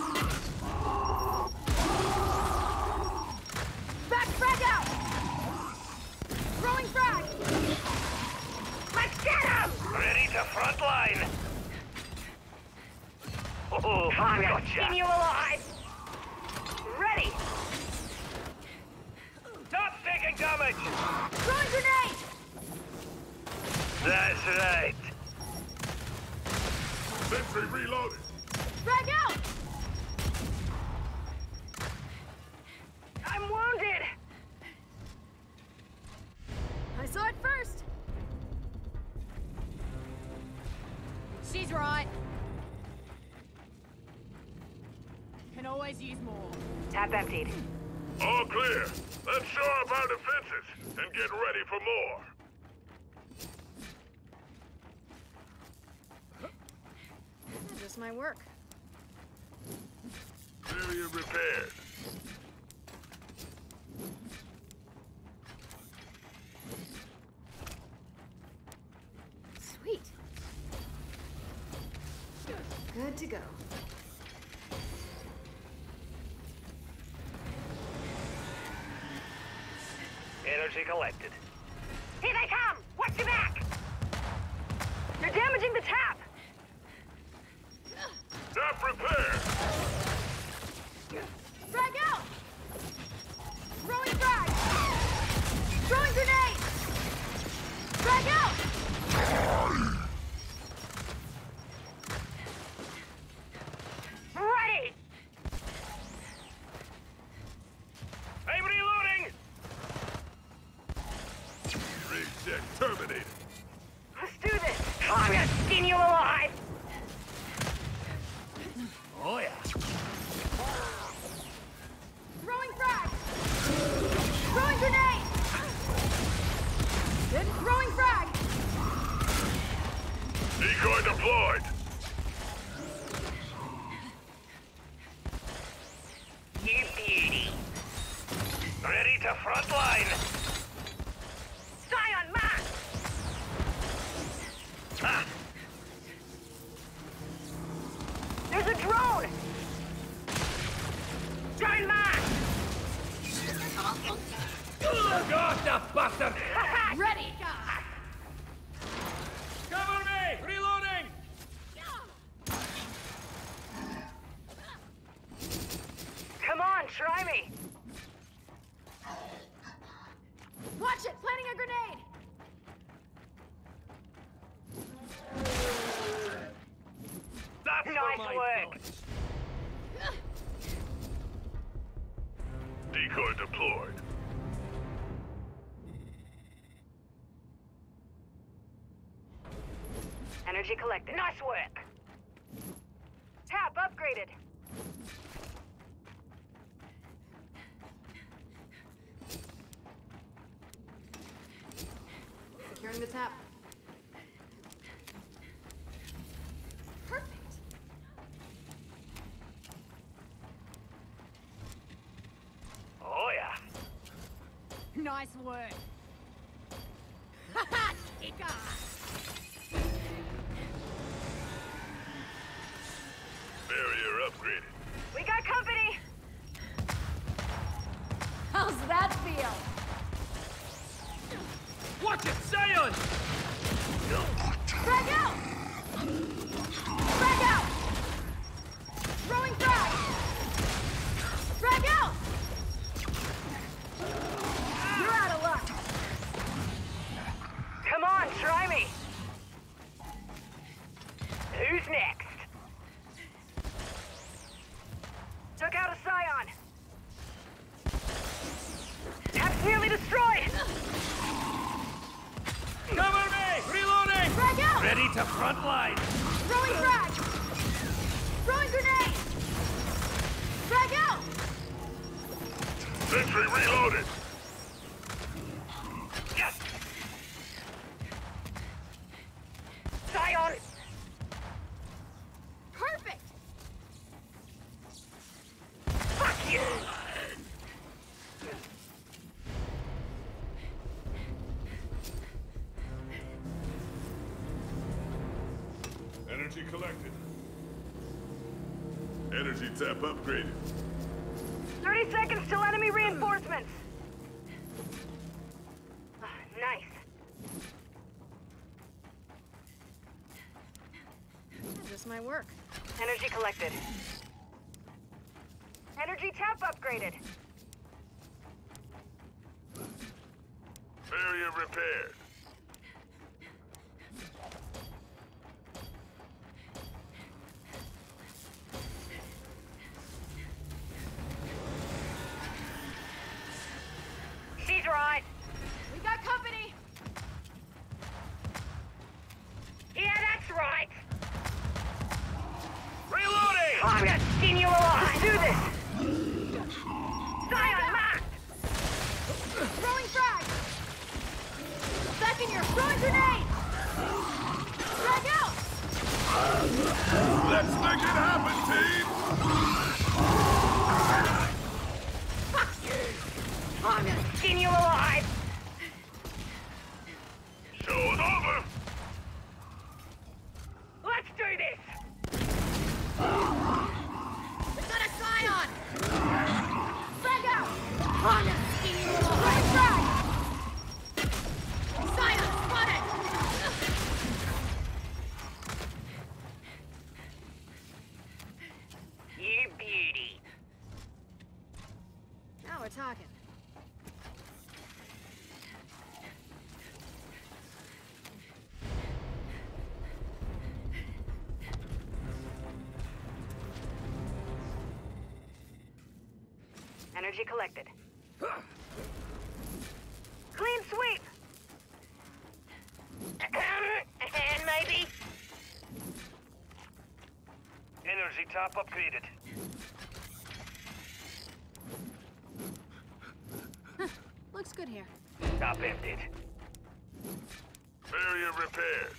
Back frag out! Throwing frag! Let's get him! Ready to front line! Oh, I'm gonna gotcha! skin you alive! Ready! Stop taking damage! Throwing grenade! That's right. Sentry reloaded. Frag out! I'm wounded! I saw it first! She's right. Can always use more. Tap emptied. All clear. Let's shore up our defenses and get ready for more. That just might work. Barrier repaired. Sweet. Good to go. Energy collected. Here they come! Watch your back! You're damaging the tap! Tap repaired. Frag out! Throwing frag! Throwing grenade! Frag out! Ready! I'm reloading! Rig deck terminated. Let's do this! I'm gonna skin you alive! Oh yeah. Throwing frag! Throwing grenade! Then throwing frag! Decoy deployed. You beauty. Ready to front line. Stay on mark! Ha! Try me! Watch it! Planting a grenade! That's Nice for my work. bullets. Decoy deployed. Energy collected. Nice work! Tap upgraded. Securing the tap. Perfect! Oh yeah. Nice work! Haha! Kick off! Barrier upgraded. We got company! How's that feel? Watch it, Zion! Frag out! Frag out! Throwing frag! Frag out! You're out of luck! Come on, try me! Who's next? Took out a Scion! Tap's nearly destroyed! Cover me! Reloading! Frag out! Ready to front line! Throwing frag! Throwing grenade! Frag out! Sentry reloaded. Yes! Scion! Perfect! Fuck you! Energy collected. Energy tap upgraded. thirty seconds till enemy reinforcements! Ah, nice. This might work. Energy collected. Energy tap upgraded. Barrier repaired. She's right. We got company! Yeah, that's right. Reloading! I'm gonna skin you alive. Let's do this. Scion marked. Throwing frag! Second, you're throwing grenade! Frag out! Let's make it happen, team! Fuck you. I'm gonna skin you alive. Show's over! Let's do this. We got a Scion! Frag out! I'm gonna skin you alive! Throwing frag! Scion spotted! You beauty. Now we're talking. Energy collected. Clean sweep. And maybe. Energy top upgraded. Looks good here. Top emptied. Barrier repaired.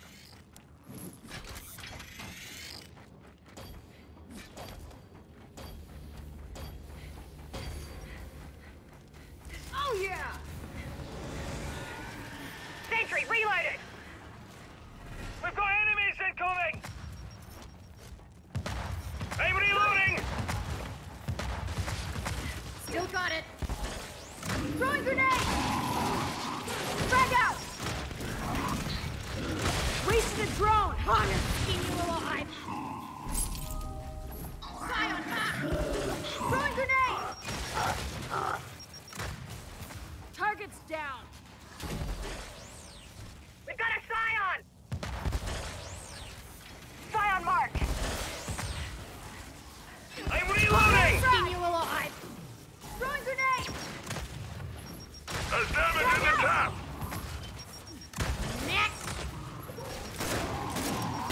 Oh yeah! Sentry reloaded. We've got enemies incoming! I'm reloading! Still got it! Throwing grenade! Frag out!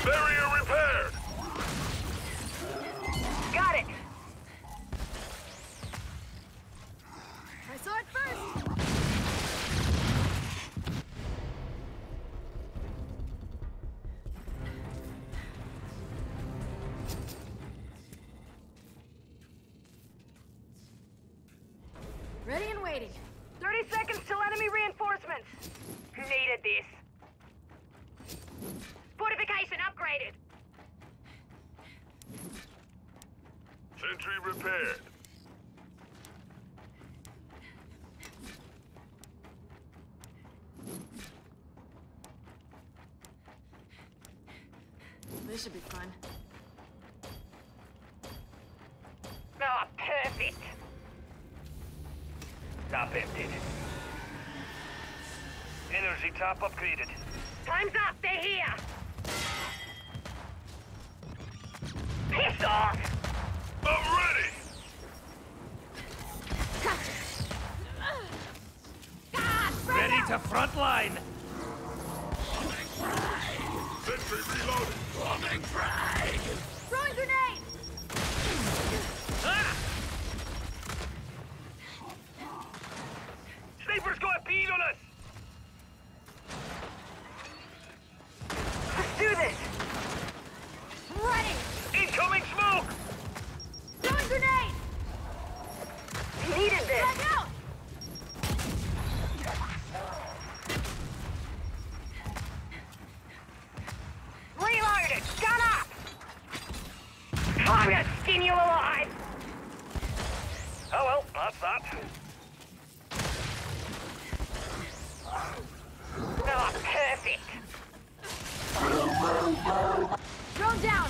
Barrier repaired. Got it. I saw it first! Ready and waiting. thirty seconds till enemy reinforcements. Needed this. Fortification upgraded. Sentry repaired. This should be fun. Oh, perfect. Top emptied. Energy top upgraded. Time's up. They're here. Piss off. I'm ready. God, spread Ready out! to front line. Sentry reloaded. Bombing frag. Throwing grenade! Ah! Sniper's got a bead on us! Let's do this. Ready! Incoming smoke! Throwing grenade! Needed this. Frag out! Reloaded. Gun up. I'm gonna skin you alive. Oh well, that's that. Oh, perfect. Drone down!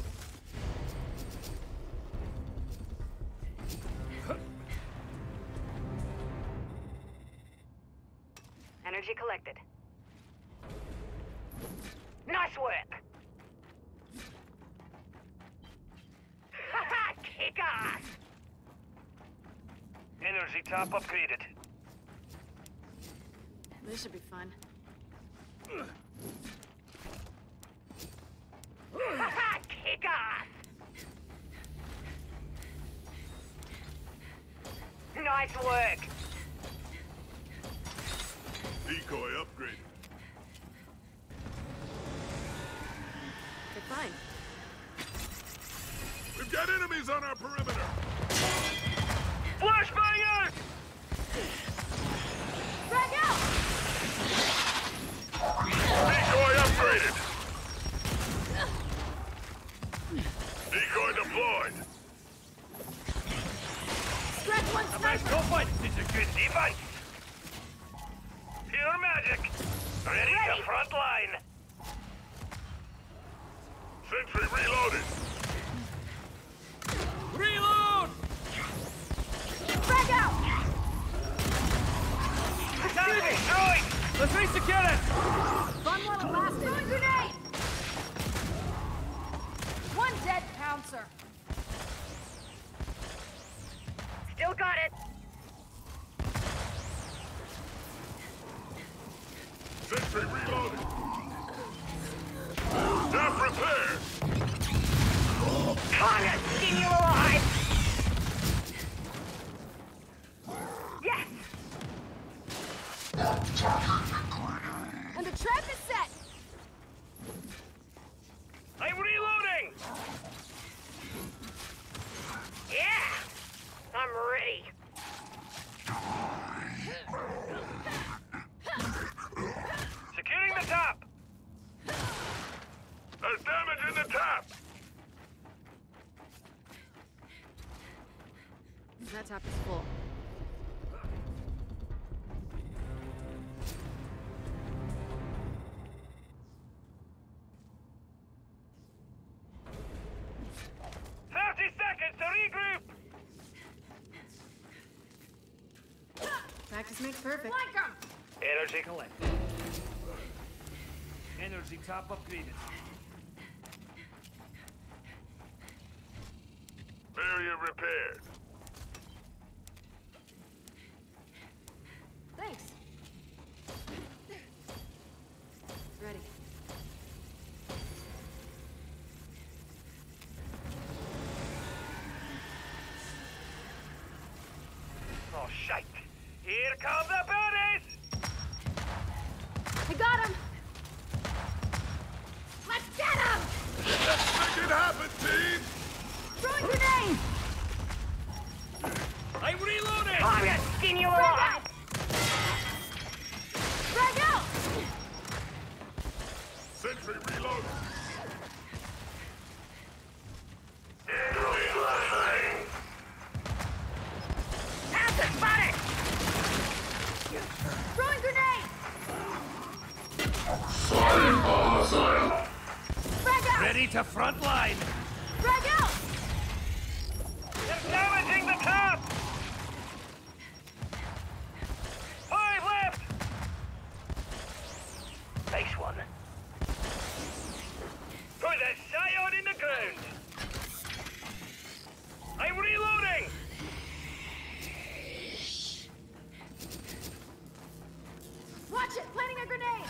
Energy collected. Nice work. Kick ass. Energy top upgraded. This should be fun. Kick ass. Nice work. Decoy upgraded. They're fine. We've got enemies on our perimeter. Flashbangers! Frag out! Decoy upgraded. Decoy deployed. Stretch one Nice, sniper! go fight. This is a good device. Pure magic. Ready, Ready. to front line. Sentry reloaded. Reload! Frag out! Attack destroyed! Let's re-secure it! Fun while it lasted. Throwing grenade! One dead pouncer. Still got it. Sentry reloaded. Staff repaired. I'm gonna skin you alive. Yes. And the trap is set! I'm reloading! Yeah. I'm ready. Securing the top! There's damage in the top. That top is full. thirty seconds to regroup! Practice makes perfect. Flank 'em! Energy collected. Energy top upgraded. Barrier repaired. Thanks. Ready. Here come the bodies! I got him! Let's get him! Make it happen, team! Throwing grenade! I'm reloading! I'm gonna skin you Frag alive! out! Frag out! Sentry reloaded. Incoming flashbang. Acid spotted! Throwing grenade! Fire homicide. Frag out! Ready to front line! Frag out! They're damaging the top! Five left! Nice one. Put a scion in the ground! I'm reloading! Watch it! Planting a grenade!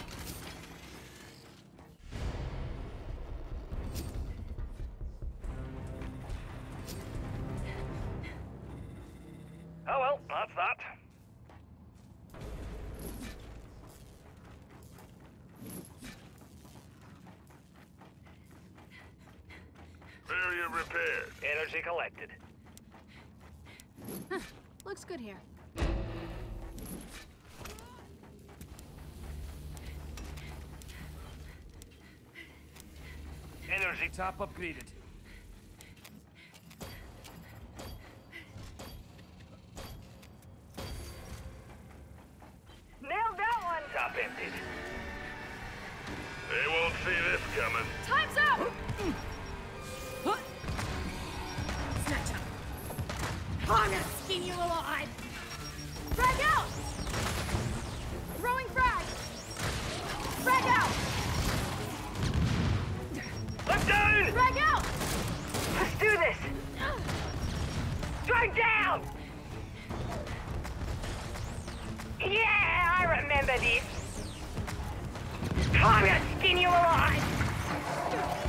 Oh well, that's that. Barrier repaired. Energy collected. Looks good here. Energy top upgraded. Nailed that one! Top emptied. They won't see this coming. Time's up! Snatch up. I'm gonna skin you alive! Frag out! Throwing frag! Frag out! I'm down! Frag out! Let's do this! Strike down! Yeah, I remember this. I'm gonna skin you alive!